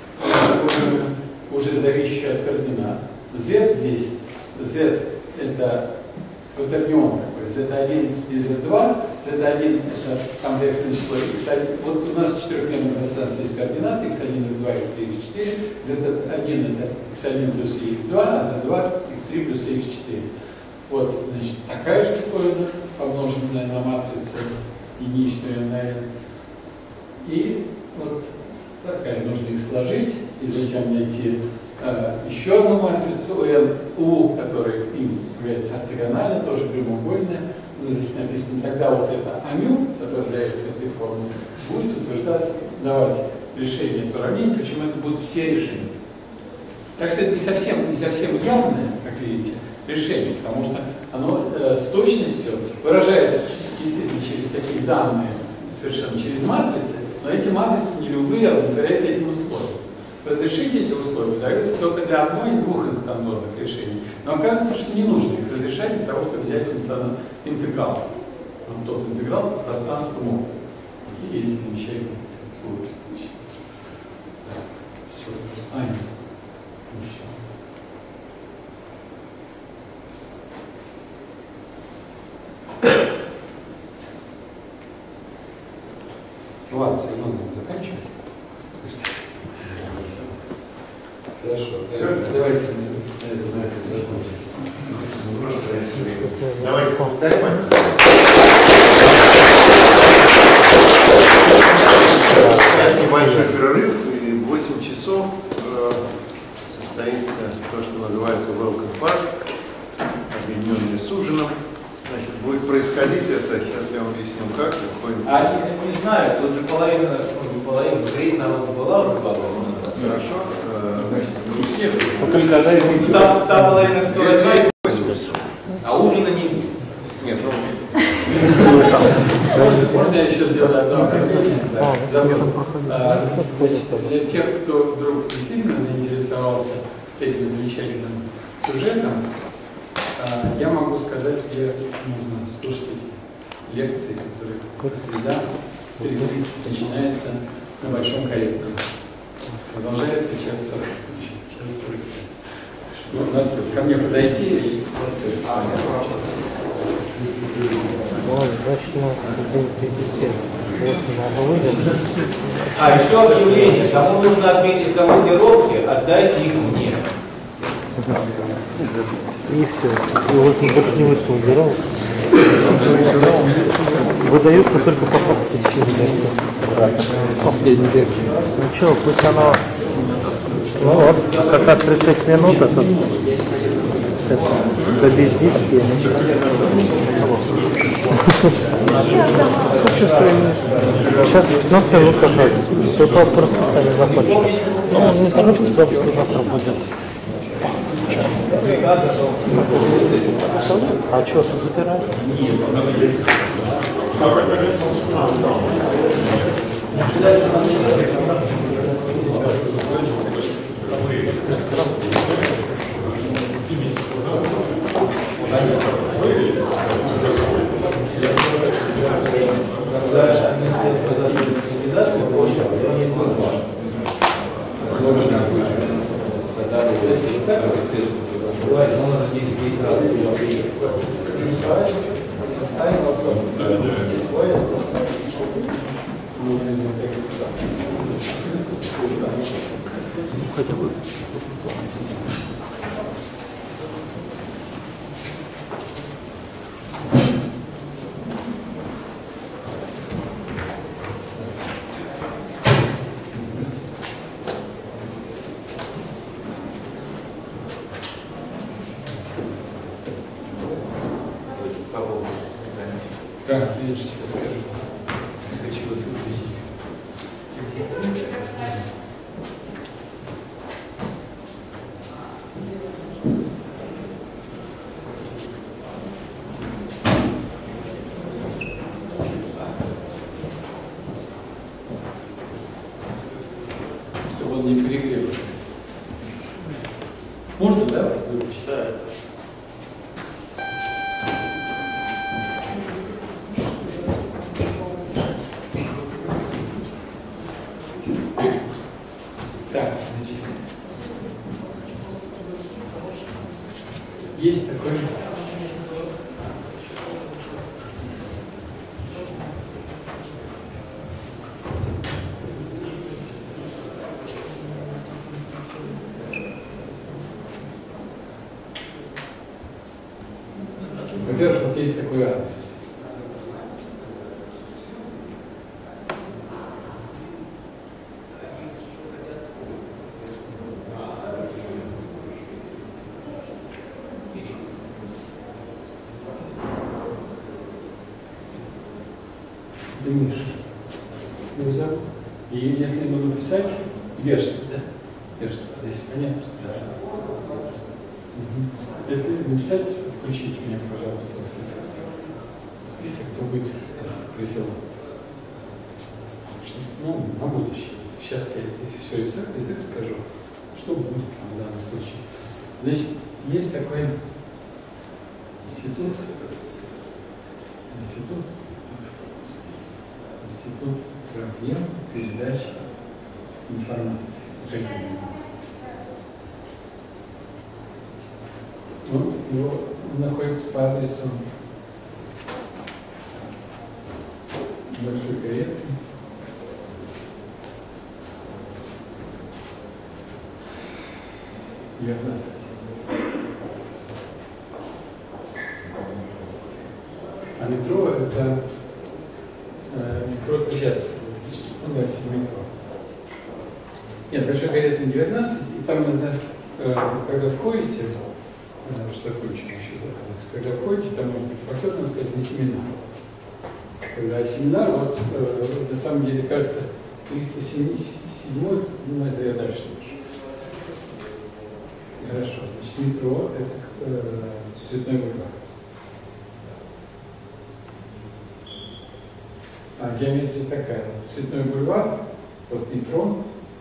уже зависящую от координат. Z здесь, Z это кватернион такой, зет один и зет два. зет один это комплексное число икс один. Вот у нас в четырехмерном пространстве есть координаты икс один, икс два, икс три, икс четыре. зет один это икс один плюс икс два, а зет два икс три плюс икс четыре. Вот, значит, такая штуковина, помноженная на матрицу единичную на n. И вот такая, нужно их сложить и затем найти э, еще одну матрицу n, U, которая им является ортогональной, тоже прямоугольная. Но здесь написано, тогда вот это амю, которое является этой формой, будет утверждаться, давать решение этого уравнения, причем это будут все решения. Так что это не совсем, не совсем явное, как видите, решение, потому что оно э, с точностью выражается действительно через такие данные, совершенно через матрицы, но эти матрицы не любые, а удовлетворяют этим условиям. Разрешить эти условия удается только для одной и двух инстантонных решений. Но оказывается, что не нужно их разрешать для того, чтобы взять функционал интеграл. Вот тот интеграл по пространству мог. Какие есть замечательные свойства. Да. Все. Аня. Еще. Ну ладно, сезон заканчиваем. Хорошо. Все? Давайте. Давайте, дай пальцы. Сейчас небольшой перерыв, и в восемь часов э, состоится то, что называется Welcome Park, объединенный с ужином. Значит, будет происходить это, сейчас я вам объясню, как. А не, не знаю, тут же половина, половина, треть народу была уже два года назад. Хорошо. Значит, не все всех. Только та, та половина, которая знает, а ужина не будет. Нет, ну, Можно, можно я еще сделаю одно объявление? Да, забыл. А, значит, для тех, кто вдруг действительно заинтересовался этим замечательным сюжетом, а, я могу сказать, где нужно слушать эти лекции, которые среда в три тридцать начинается на Большом Каретном. Продолжается час сорок. Час сорок. Ну, надо ко мне подойти и рассказать. А, Вот, значит, мы день тридцать семь. Вот, надо выдержать. А еще объявление. Кому нужно отметить командировки, отдайте их мне. И все. И вот не больше не высылал. Выдаются только по тысяче лекций. Последний лекции. Ну что, пусть оно... Ну вот, как раз тридцать шесть минут, а тут до без десяти. Сейчас пятнадцать минут как раз. Все по расписанию закончится. Ну, он не торопится, потому что завтра будет. А что, тут запирать? Хотя бы. Да, я же тебе скажу. Я хочу вот увидеть. Чтобы он не перегрел. Можно, да, выключить? Да. Так, значит, есть такой во-первых, вот есть такой адрес. Это Миша. Его зовут. И если я буду писать, Бершин, да? Бершин, здесь понятно, что да. Угу. Если написать, включите меня, пожалуйста, в список, кто будет присылаться. Ну, на будущее. Сейчас я все и так, и так скажу, что будет в данном случае. Значит, есть такой институт, институт, институт проблем передачи информации. Ну, его находится по адресу Большой Каретный. девятнадцать. А метро это э, метро Печатс. Ну, давайте метро. Нет, Большой Каретный девятнадцать, и там надо, э, когда входите, э, что включено еще западность, когда входите, там можно повторно сказать на семинар. Когда семинар, вот э, на самом деле кажется триста семь, ну это я дальше. Хорошо. Значит, метро – это э, Цветной бульвар. А геометрия такая. Цветной бульвар, вот метро.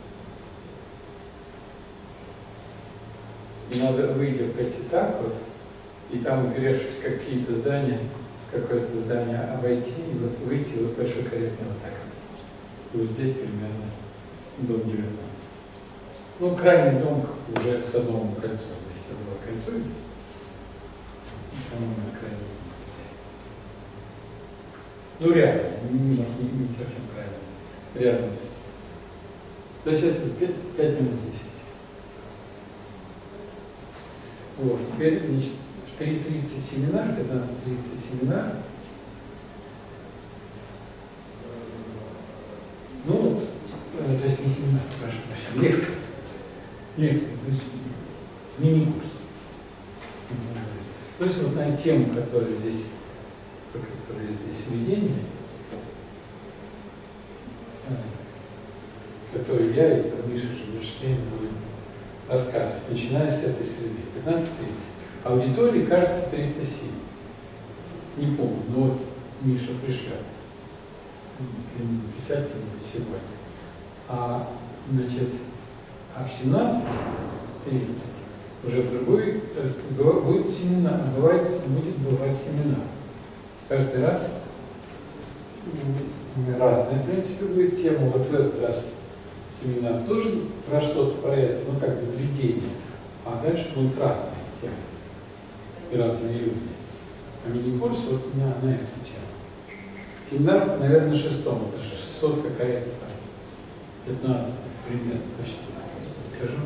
И надо, выйдя пойти так вот, и там упирешься в какие-то здания, какое-то здание обойти, и вот выйти вот большой каретный вот так. И вот здесь примерно дом девятнадцать. Ну, крайний дом уже к Садовому кольцу. Здесь Садовое кольцо. По-моему, это крайний дом. Ну, рядом. Может, не, не совсем правильно. Рядом с... То есть это пять минут десять. Вот, теперь, значит, в три тридцать семинар, пятнадцать тридцать семинар. Ну вот, то есть не семинар, прошу прощения, лекция. Лекция, то есть мини-курс. То есть вот на тему, которая здесь, которая здесь введение, которую я и Миша Жильштейн будем рассказывать, начиная с этой среды, пятнадцать тридцать. Аудитории, кажется, триста семь. Не помню, но вот Миша пришлет. Если не написать, то не сегодня. А, значит, а в семнадцать тридцать уже в другой будет семинар, бывает, будет бывать семинар. Каждый раз разная, в принципе, будет тема. Вот в этот раз семинар тоже про что-то, про это, ну как бы введение. А дальше будут разные темы и разные люди. А мини-курс вот на, на эту тему. Семинар, наверное, на шестом, это же шестьсот какая-то там, пятнадцать, примерно, точно скажу.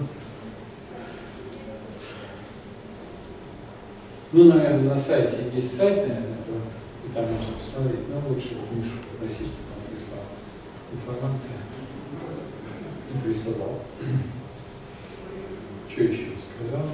Ну, наверное, на сайте есть сайт, наверное, и там можно посмотреть, но лучше Мишу попросить, чтобы он прислал информацию. И присылал. Что еще сказал?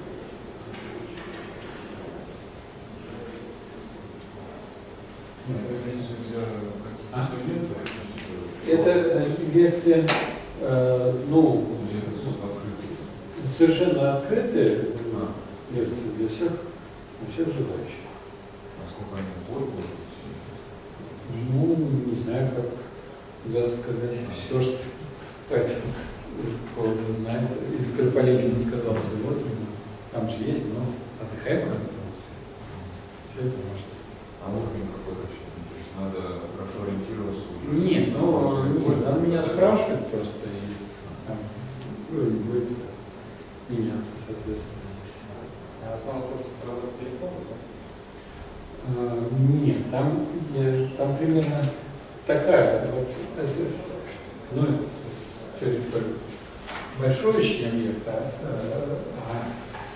А? Это лекция, э, ну, совершенно открытая лекция для всех, для всех желающих. Насколько они позже будут? Ну, не знаю, как удастся сказать все, что по этому поводу знает. И Скоропалихин сказал сегодня, там же есть, но отдыхаем как-то. Все это может. А уровень какой вообще? То есть надо хорошо ориентироваться уже? Нет, ну, нет, надо меня спрашивать просто, и там уровень будет меняться, соответственно. А основной курс сразу переходит, да? А, нет, там, я, там примерно такая, вот, это, ну, это, это большой еще объект, а, а,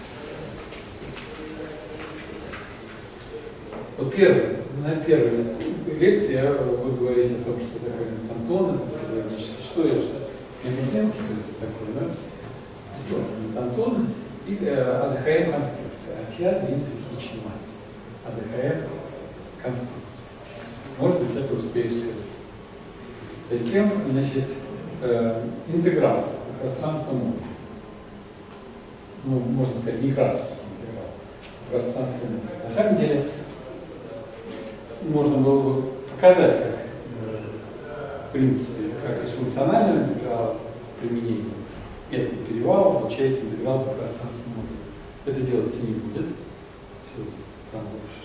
вот первый, на первой лекции я буду говорить о том, что такое инстантон, это периодически, что я не объяснял, что это такое, да? Что инстантон и э, АДХМ конструкция, атиа двенадцать АДХМ конструкция. Может быть, это успею сказать. Затем, значит, э, интеграл, пространство модуля. Ну, можно сказать, не красочный интеграл, пространство модуля. На самом деле, можно было бы показать, как, э, в принципе, как из функционального интеграла применения метод перевала получается интеграл по пространству модуля. Это делаться не будет. Все, там,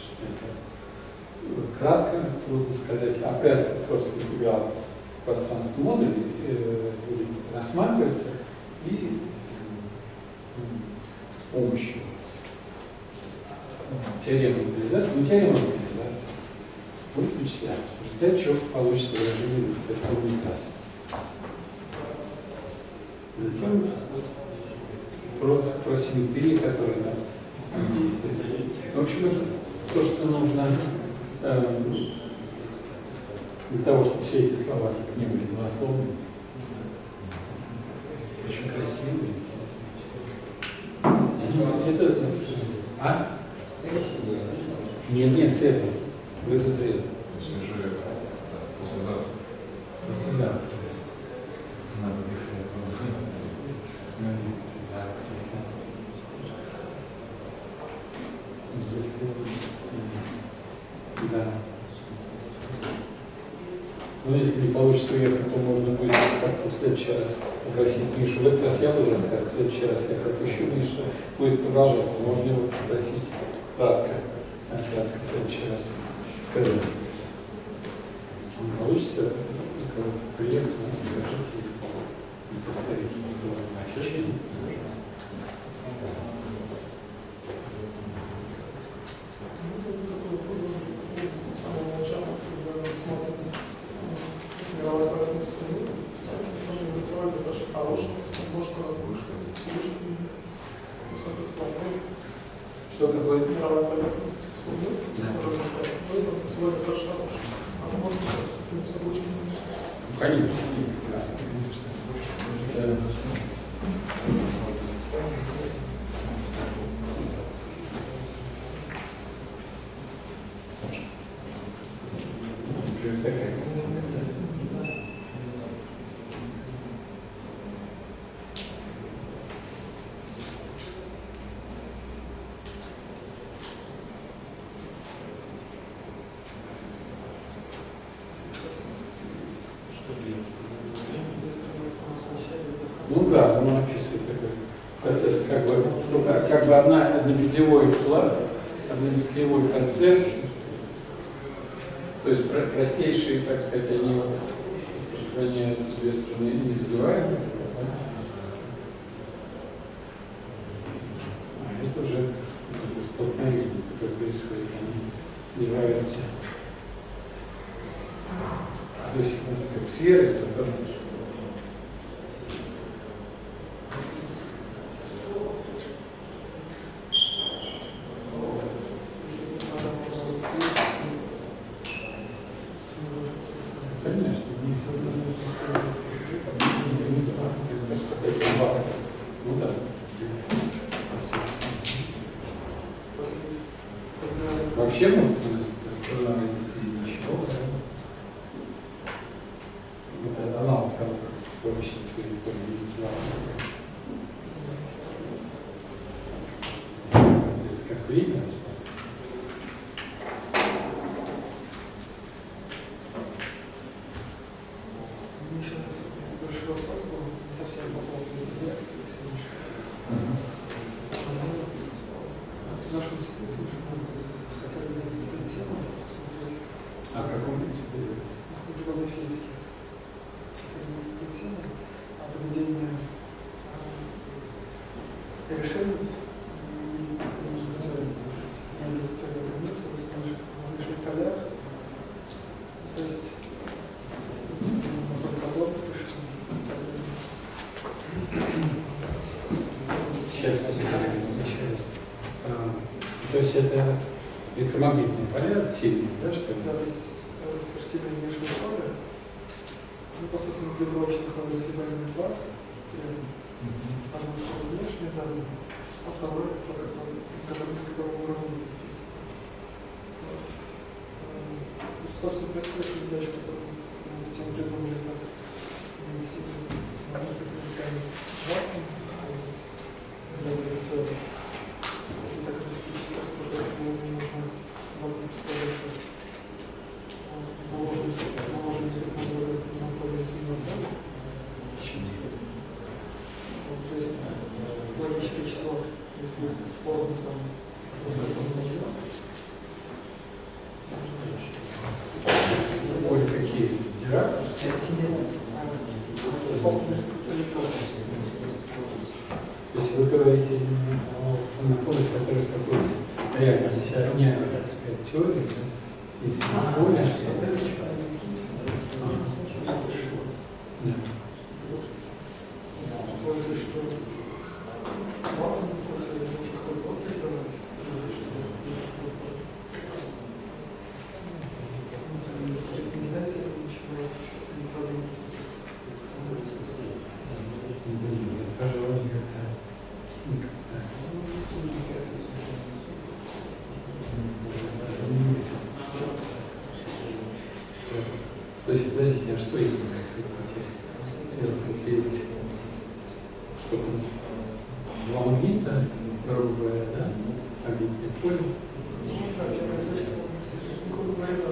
это кратко, трудно сказать. А просто интеграл пространства модуля э, будет рассматриваться и э, с помощью теоремы локализации, ну теорема локализации будет вычисляться. В результате чего получится выражение дистанционной трассы. Затем про, про симметрии, которые там действуют. В общем, это то, что нужно э, для того, чтобы все эти слова не были голословными. Очень красивые. Это, а? Нет, нет, светлый. Вы это светлый. Если же послезавтра. Послезавтра. Надо ехать. На лекции, да, если Да. Но если не получится уехать, то можно будет как-то в следующий раз попросить Мишу. В этот раз я буду рассказывать, в следующий раз я пропущу, Миша будет продолжать. Можно его попросить кратко, остатка в следующий раз сказать. Не получится, кого-то приехать, скажите и повторить ощущение. Что такое? Мировая поверхность службы, сегодня достаточно хорошая. А может быть, это очень Конечно. Ну да, оно описывает такой процесс, как бы, как бы одна, однопетлевой вклад, однопетлевой процесс, то есть простейшие, так сказать, они распространяются без струны, не сливают, а это уже столкновение, которое происходит, они сливаются. То есть это как сфера, из которой вообще может распространяться ничего, да? Это аналог того, как в обычной территории медицинского. Как время. большой вопрос был, не совсем по поводу лекции сегодняшней. В нашем институте хотели бы институт тему, посмотреть. А в каком институте? Институт природной физики. Хотели бы институт тему, а проведение решений на инвестиционной комиссии в наших полях. То есть Сейчас, сейчас. А, то есть это электромагнитные поля сильные, да, что ли? Да, то есть сверхсильные внешние поля. Ну, по сути, на тренировочных надо сливание два. Одно внешнее задание, а второе, который уровень записывается. Собственно, происходит задача, которую мы всем придумали, как дифференциальность вакуума, для так растить, просто поэтому нужно вам представлять, что наложенный технология находится на поле. То есть логическое число, если форму там просто Поле какие? Дирак? Если вы говорите о наполе, который такой реально не теории, и поле, То есть, подождите, а что именно хотите? Есть что-то, два магнита, грубо говоря, да? Магнитное поле. грубо говоря,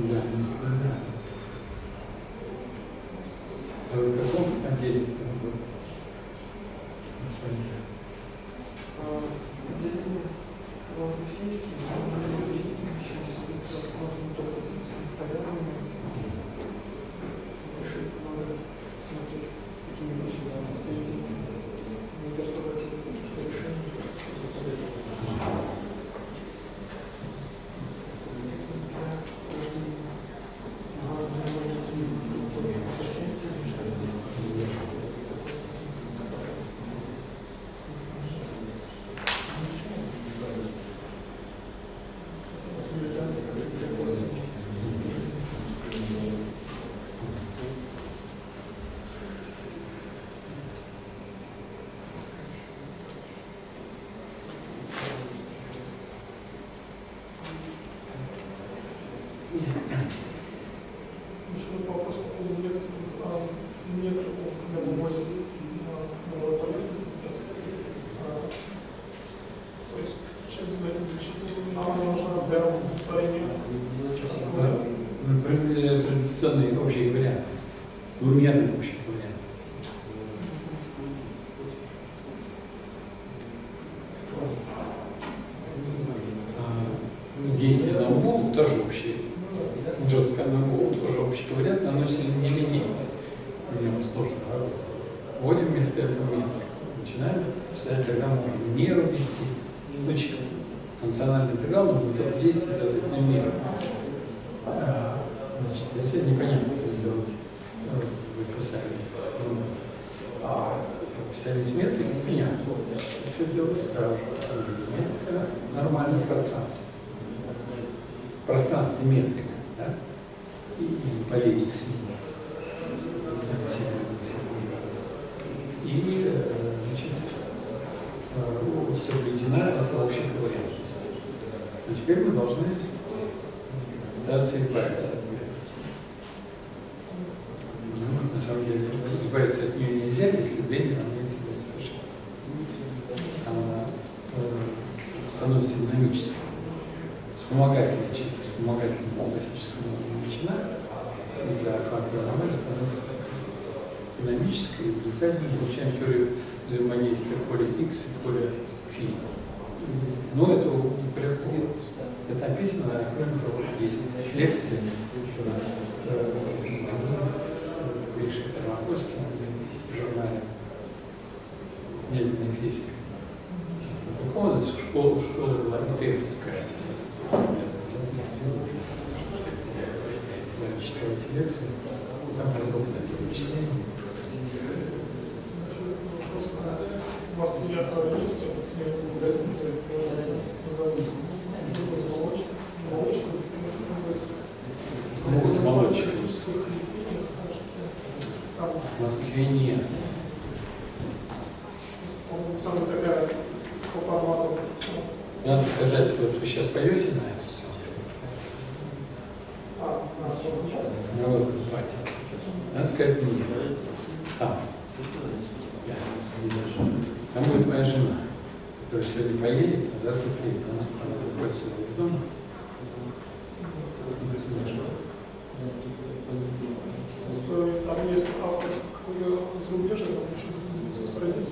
Да. А вы в каком отделе? Традиционные общие вариантности, двумерные общие вариантности. Действия на угол тоже общие. Джотка на угол тоже общий вариант, но оно сильно не линейно. В нем сложно работать. Вводим вместо этого метрик. Начинаем писать, тогда можно меру ввести. Значит, функциональный интеграл нужно только действие задать на меру. Значит, это непонятно, как сделать в описании. А в описании с метрикой непонятно. Все делать сразу. Метрика — нормальное пространство. Пространство метрика, да? И, и полей x и, значит, соблюдена эта общая ковариантность. Но теперь мы должны пытаться избавиться от нее. Ну, на самом деле, избавиться от нее нельзя, если d не равняется совершенно. Она э, становится динамической. Вспомогательной, чисто вспомогательной классической величина из-за фактора нормально становится динамической, и в результате мы получаем теорию взаимодействия поля x и поля φ. Но это происходит. Это описано, кроме того, есть лекции с Гришей Термопольским в журнале «Медленная физика». Какого школа, школа была такая. Я читал эти лекции, там подробно это вычисление. У вас есть Ну, с молочкой. В Москве нет. Самая такая по формату. Надо сказать, вот вы сейчас поете на это все. А, Ну вот, хватит. Надо сказать нет. Там. Там будет моя жена, которая сегодня поедет, а завтра приедет, потому что она закончила из дома. Там есть автор зарубежья, там еще страницы,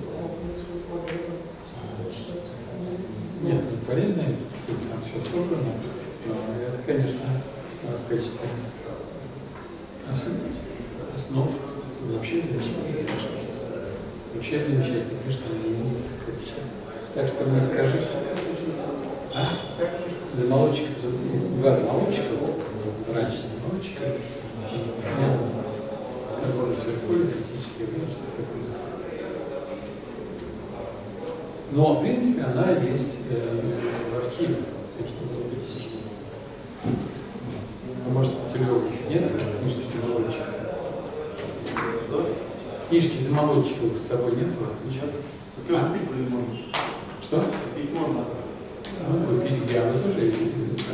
читать. Нет, это полезная штука, там все сложно, но это, конечно, в качестве основ вообще замечательно. Вообще замечательно, конечно, несколько вещей. Так что мне скажи, а? Замолочек, два замолочка, раньше замолочка, который циркулит, физически вместе. Но, в принципе, она есть э, в архиве. А может, телевизор нет, книжки замолочек? Книжки замолочек с собой нет у вас? Ничего? А? Что? Купить можно. Ну, купить я, вы тоже одежда.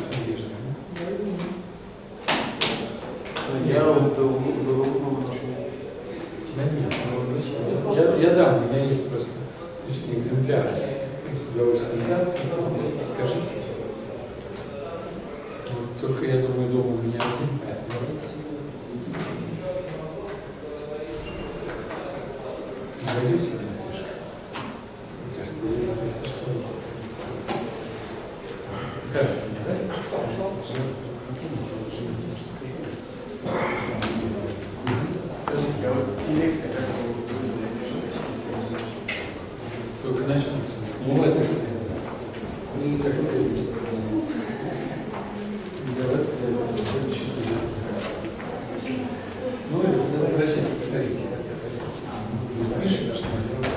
Я вот много нашел. Да нет, я, я дам, у меня есть просто лишние экземпляры. С удовольствием дам, скажите. Вот, Только я думаю, дома у меня один пэт. Говори себе, кажется, мне, да? Только начнется. Ну, это, ну, как сказать, делать следующий. Ну, это просить повторить. Выше, что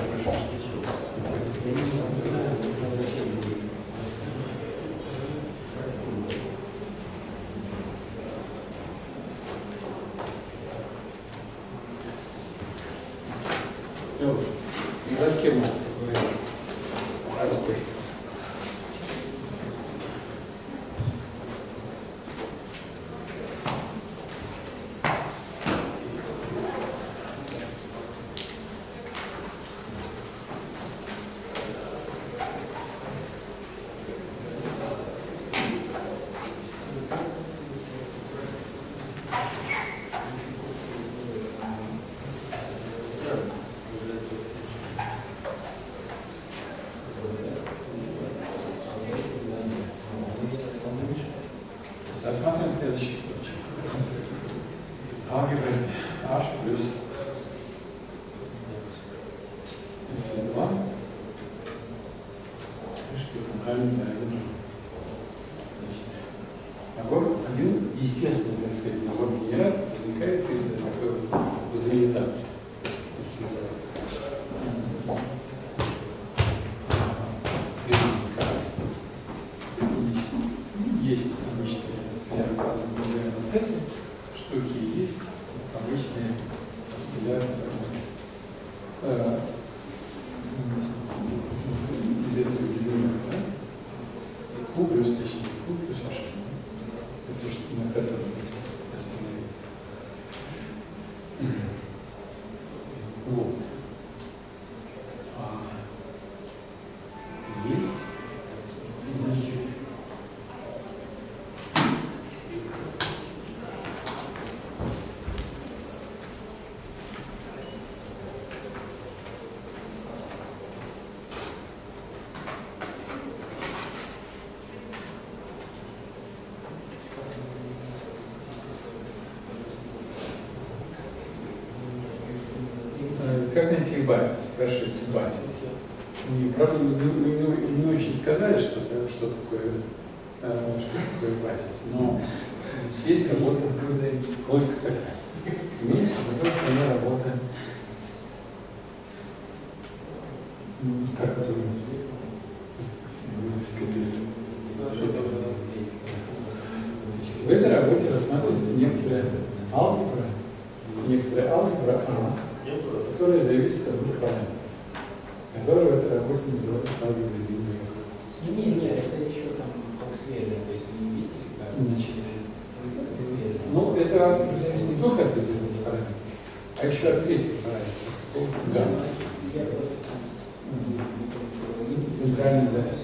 за с кем мы говорим? Распой. Рассмотрим следующий случай. Алгебра h плюс эс два. Центральный параметр. Набор, один естественный, так сказать, набор генераторов возникает из-за такой вот базализации. Есть обычные вот эти штуки, есть обычные осцилляторы э, из этого измерения, да? Q плюс, точнее, Q плюс H. Это что на котором есть остановить. Вот. А, есть. Значит, как найти базис? Спрашивается базис. И, правда, не, не, не очень сказали, что, что, такое, э, что такое базис, но здесь работа только такая. Имеется в виду, что она работа как это в этой работе рассматривается некоторая алгебра, некоторая алгебра А, которая зависит от двух параметров, которая в этой работе называется алгеброй длинной. Нет, нет, это еще там полусферно, то есть не видели, как Значит, ну, это зависит не только от этих двух параметров, а еще от третьих параметров. Да. Центральный запись.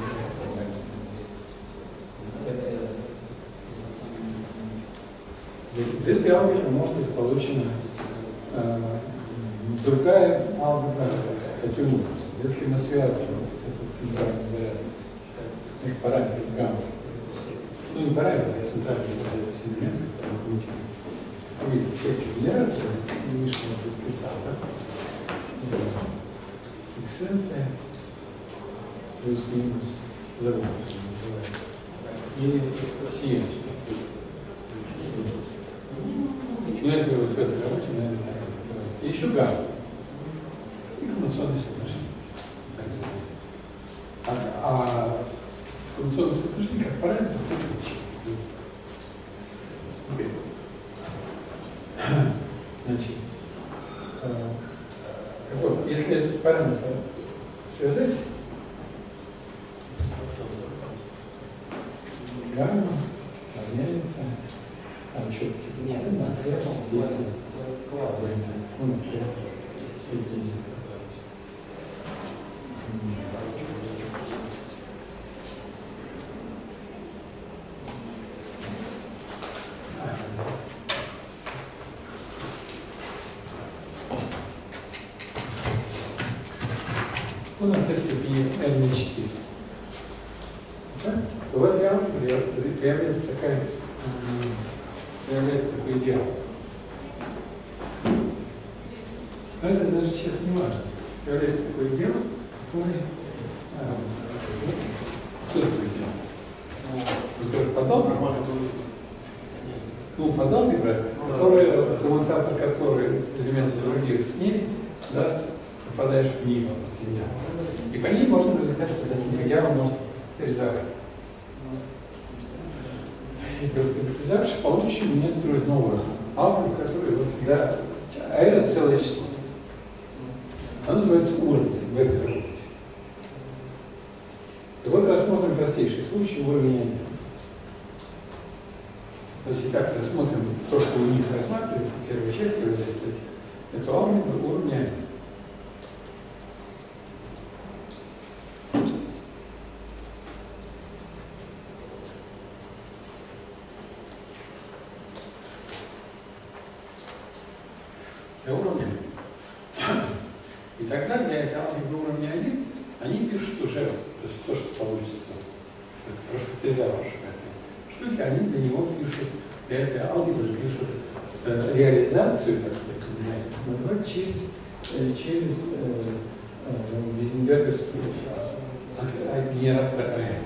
Из этой алгебры может быть получена э, другая алгебра таким образом. Если мы связываем этот центральный заряд, это параметр с гамма, ну не параметр, а центральный заряд элемент, который мы получим. Видите, всякие генераторы, Миша тут писал, да? Иксенты плюс-минус завод называется. Или си. Ну, это вот в этой работе, наверное, и еще гамма. И коммуникационные соотношения. А, а коммуникационные соотношения как параметр только чисто. Okay. Значит, э, вот, если этот параметр связать, гамма равняется, там что-то типа, нет, это ну, он от степени n на четыре. Да? То в этой алгебре появляется такая, появляется такой идеал. Но это даже сейчас не важно. Появляется такой идеал, который... А, что такое идеал? Который подобный, ну, подобный, который, коммутатор, который элементы других с ней, даст, попадаешь в нее. И по ней можно в результате таким идеалом можно реализовать. И реализовавшись, получишь некоторую новую алгебру, которая вот для... А это целое число. Оно называется уровень в этой работе. И вот рассмотрим простейший случай уровня один. То есть, итак, рассмотрим то, что у них рассматривается в первой части в этой статье. Это алгебра уровня один. Для уровня. И тогда для этой алгебры уровня один они пишут уже, то есть то, что получится, профетизировавшие этой штуки, они для него пишут, для этой алгебры пишут э, реализацию, так сказать, называют через, э, через э, э, Визенберговский э, генератор АЭ,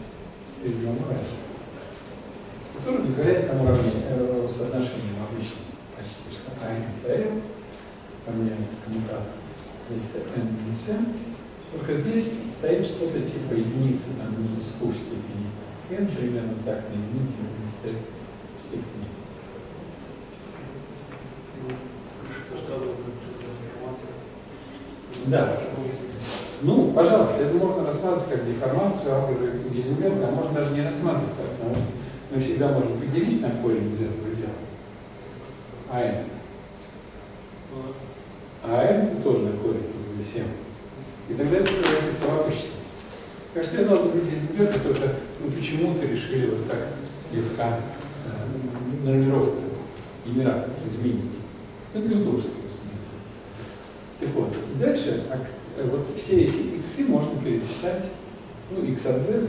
который удовлетворяет там уравнение, э, соотношение обычно почти что АЭ с АЭ, равняется коммутатор n минус m, только здесь стоит что-то типа единицы там минус q в степени n, примерно так, на единице минус t в степени. Да. Ну, пожалуйста, это можно рассматривать как деформацию алгебры Гейзенберга, а можно даже не рассматривать так, потому что мы всегда можем определить на корень из этого дела. А n. А n тоже на корень из семь. И тогда это превратится в обычно. Кажется, это должно быть Гейзенберг, только мы почему-то решили вот так слегка э, нормировку генератора изменить. Это удобство. Так вот, и дальше вот все эти иксы можно пересчитать, ну, x от z,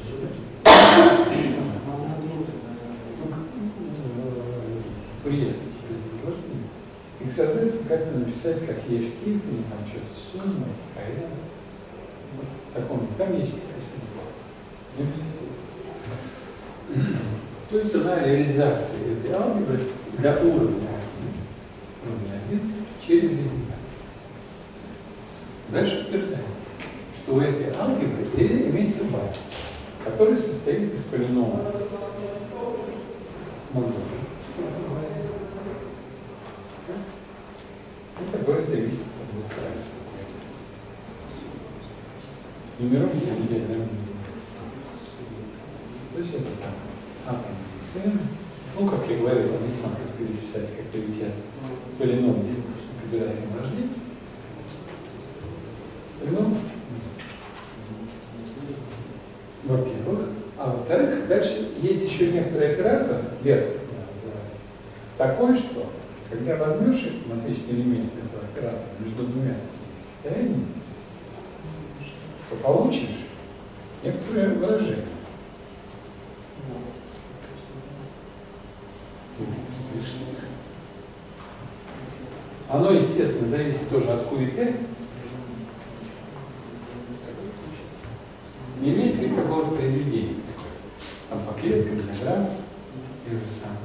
приятно. X от z как-то написать, как e в степени, там что-то сумма, какая-то. Вот в таком, там есть написано. То есть она реализация этой алгебры для уровня один через линейку. Дальше утверждается, что у этой алгебры имеется база, которая состоит из полиномов модуля, который зависит от двух параметров. Нумеруемся отдельно. То есть это там атом с n. Ну, как я говорил, они сами переписать, как перейти от полиномов к обязательному рождению. Ну, во-первых, а во-вторых, дальше есть еще некоторый оператор, вектор называется, такой, что когда возьмешь математический элемент этого оператора между двумя состояниями, то получишь некоторое выражение. Оно, естественно, зависит тоже от q и t. Не имеет ли какого-то произведения? Там по клеткам, диаграмм, и же сам.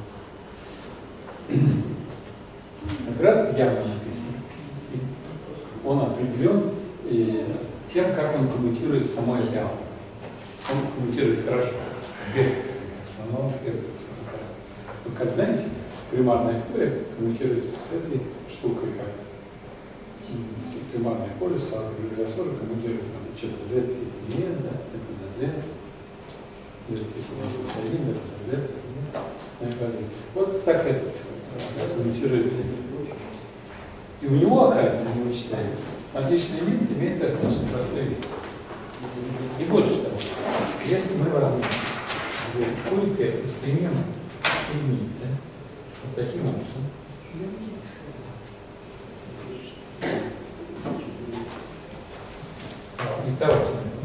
Оператор явно написан. Он определен и тем, как он коммутирует самой реал. Он коммутирует хорошо. Вектор, основного вектора. Ну, как знаете, примарное поле коммутирует с этой штукой, как примарное поле с алгеброй коммутирует что-то z степени n, да, это на z, z степени один, это на z. Вот так это коммутируется. И у него, оказывается, не вычисляем. Отличный элемент имеет достаточно простой вид. И больше того, если мы возьмем какую-то из переменных единицы, вот таким образом, Давайте.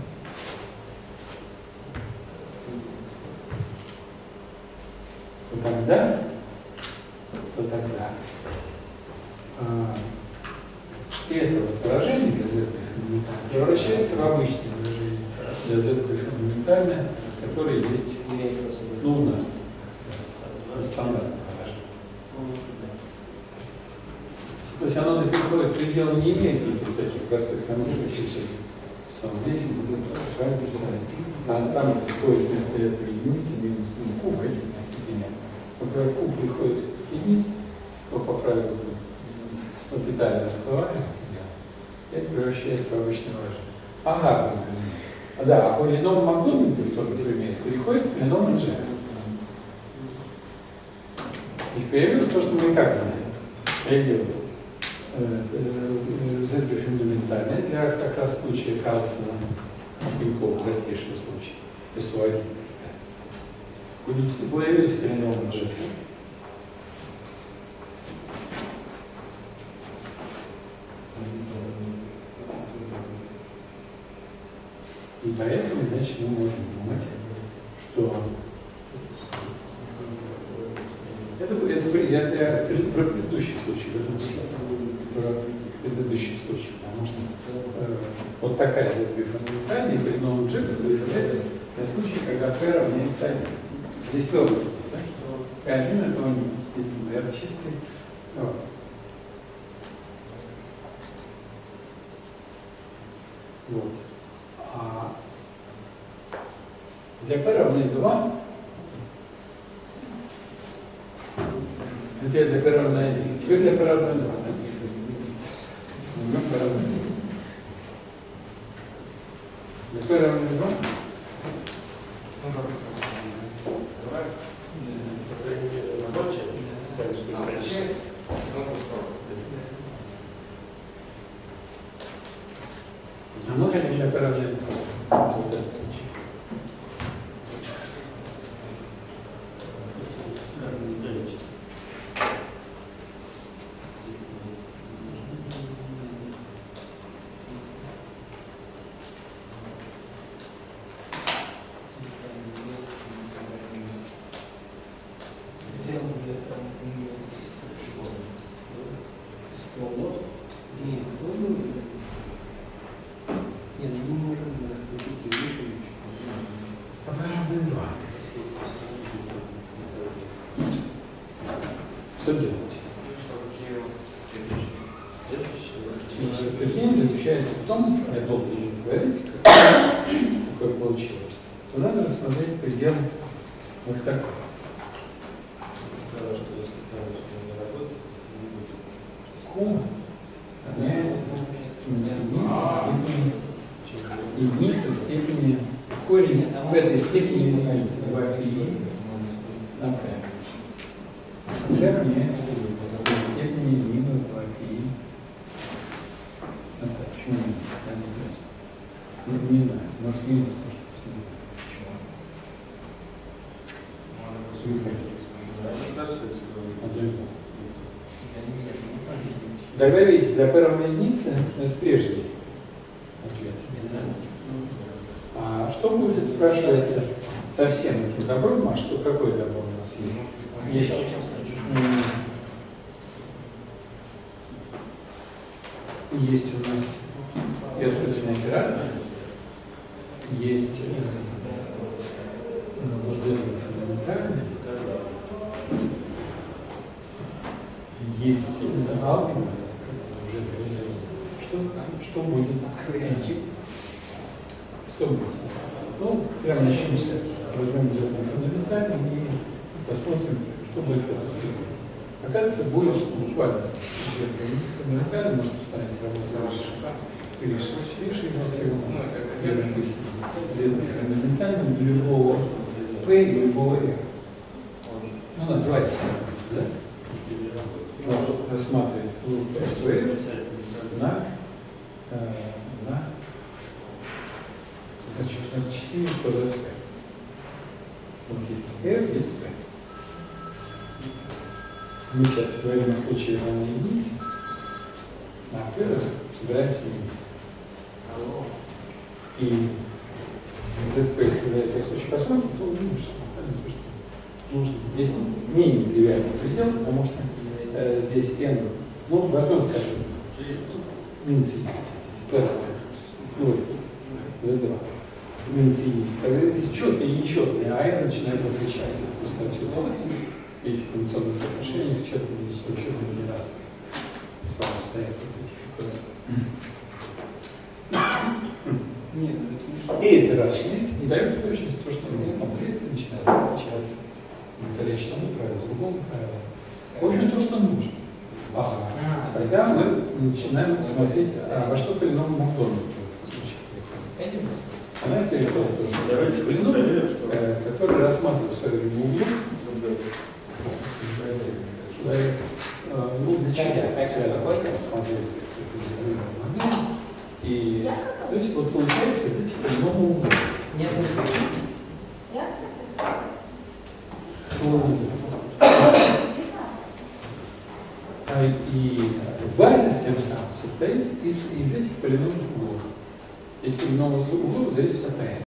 То тогда, то тогда а, это вот выражение для Z превращается в обычное выражение для Z фундаментальное, которое есть, ну, у нас стандартное выражение. То есть оно до перехода к пределу не имеет вот этих простых сомнений, чисел. Сам здесь будет правильно писать. А там приходит вместо этого единица минус ну, q, а эти вместо меня. Когда q приходит к единице, то по правилу орбитального расплывания, это превращается в обычное выражение. Ага, а, да, а полином Макдональдса, кто например, переходит к полиному G. И появилось то, что мы и так знаем. Появилось. Z фундаментальное для как раз случая Карлсона, Пинкова, простейшего случая, эс о один. Появились полиномы G. И поэтому, значит, мы можем думать, что это, это, это, это про предыдущий случай, про предыдущий случай, потому что э, вот такая Z фундаментальная при новом G, который является для случая, когда P равняется один. Здесь P область, да? P один это он, если R чистый. Вот. Вот. А для P равны два, хотя для P равны один, теперь для P равны два. Для P равны два. Для P равны два. А мы хотим для P равны два. Что делать? Предприятие заключается в том, я долго не говорить, какое получилось, то надо рассмотреть предел вот такой. Q равняется единице в степени корень в этой степени изменится два пи на P. C равняется в степени минус два пи. Почему не, не знаю, может минус. Тогда видите, для P равно единице это прежний ответ. А что будет, спрашивается, со всем этим добром? А что, какой добро у нас есть? Есть. Есть у нас первичный оператор, есть вот Z фундаментальный, есть алгебра, уже что, что будет? Что будет? Ну, прямо начнем с этого. Возьмем Z фундаментальный и посмотрим, что будет. Оказывается, будет буквально фундаментально, можно поставить работу или ширший фундаментальным для любого P и любого R. Ну, называйте, да? Рассматривается эс о эр на, на четыре квадрат P. Вот есть R, есть P. Мы сейчас говорим о случае равной единицы, а P собираемся единицы. И вот это представляет, если очень посмотрим, то увидим, что нужно здесь менее тривиальный предел, потому что э, здесь n, ну, возьмем, скажем, минус единица, ну, за два, минус единица. Тогда здесь четкое и нечетное, а n начинает отличаться. Просто отсюда эти функционные соотношения с четким и нечетным не разные. Справа стоят вот этих. Нет, и эти разные не дают точность, то, что мы конкретно начинает отличаться. Это речь тому правилу, другому правилу. В общем, то, что нужно. Ага. Тогда мы начинаем смотреть, а, во что полиному Макдональду. Она это тоже полином, э, который рассматривает в свое время углу. Человек, э, ну, для чего связано рассматривать это. И, то есть, вот получается из этих полиномов угла. Нет, А и базис тем самым состоит из, из этих полиномных углов. Эти полиномные углы зависят от n.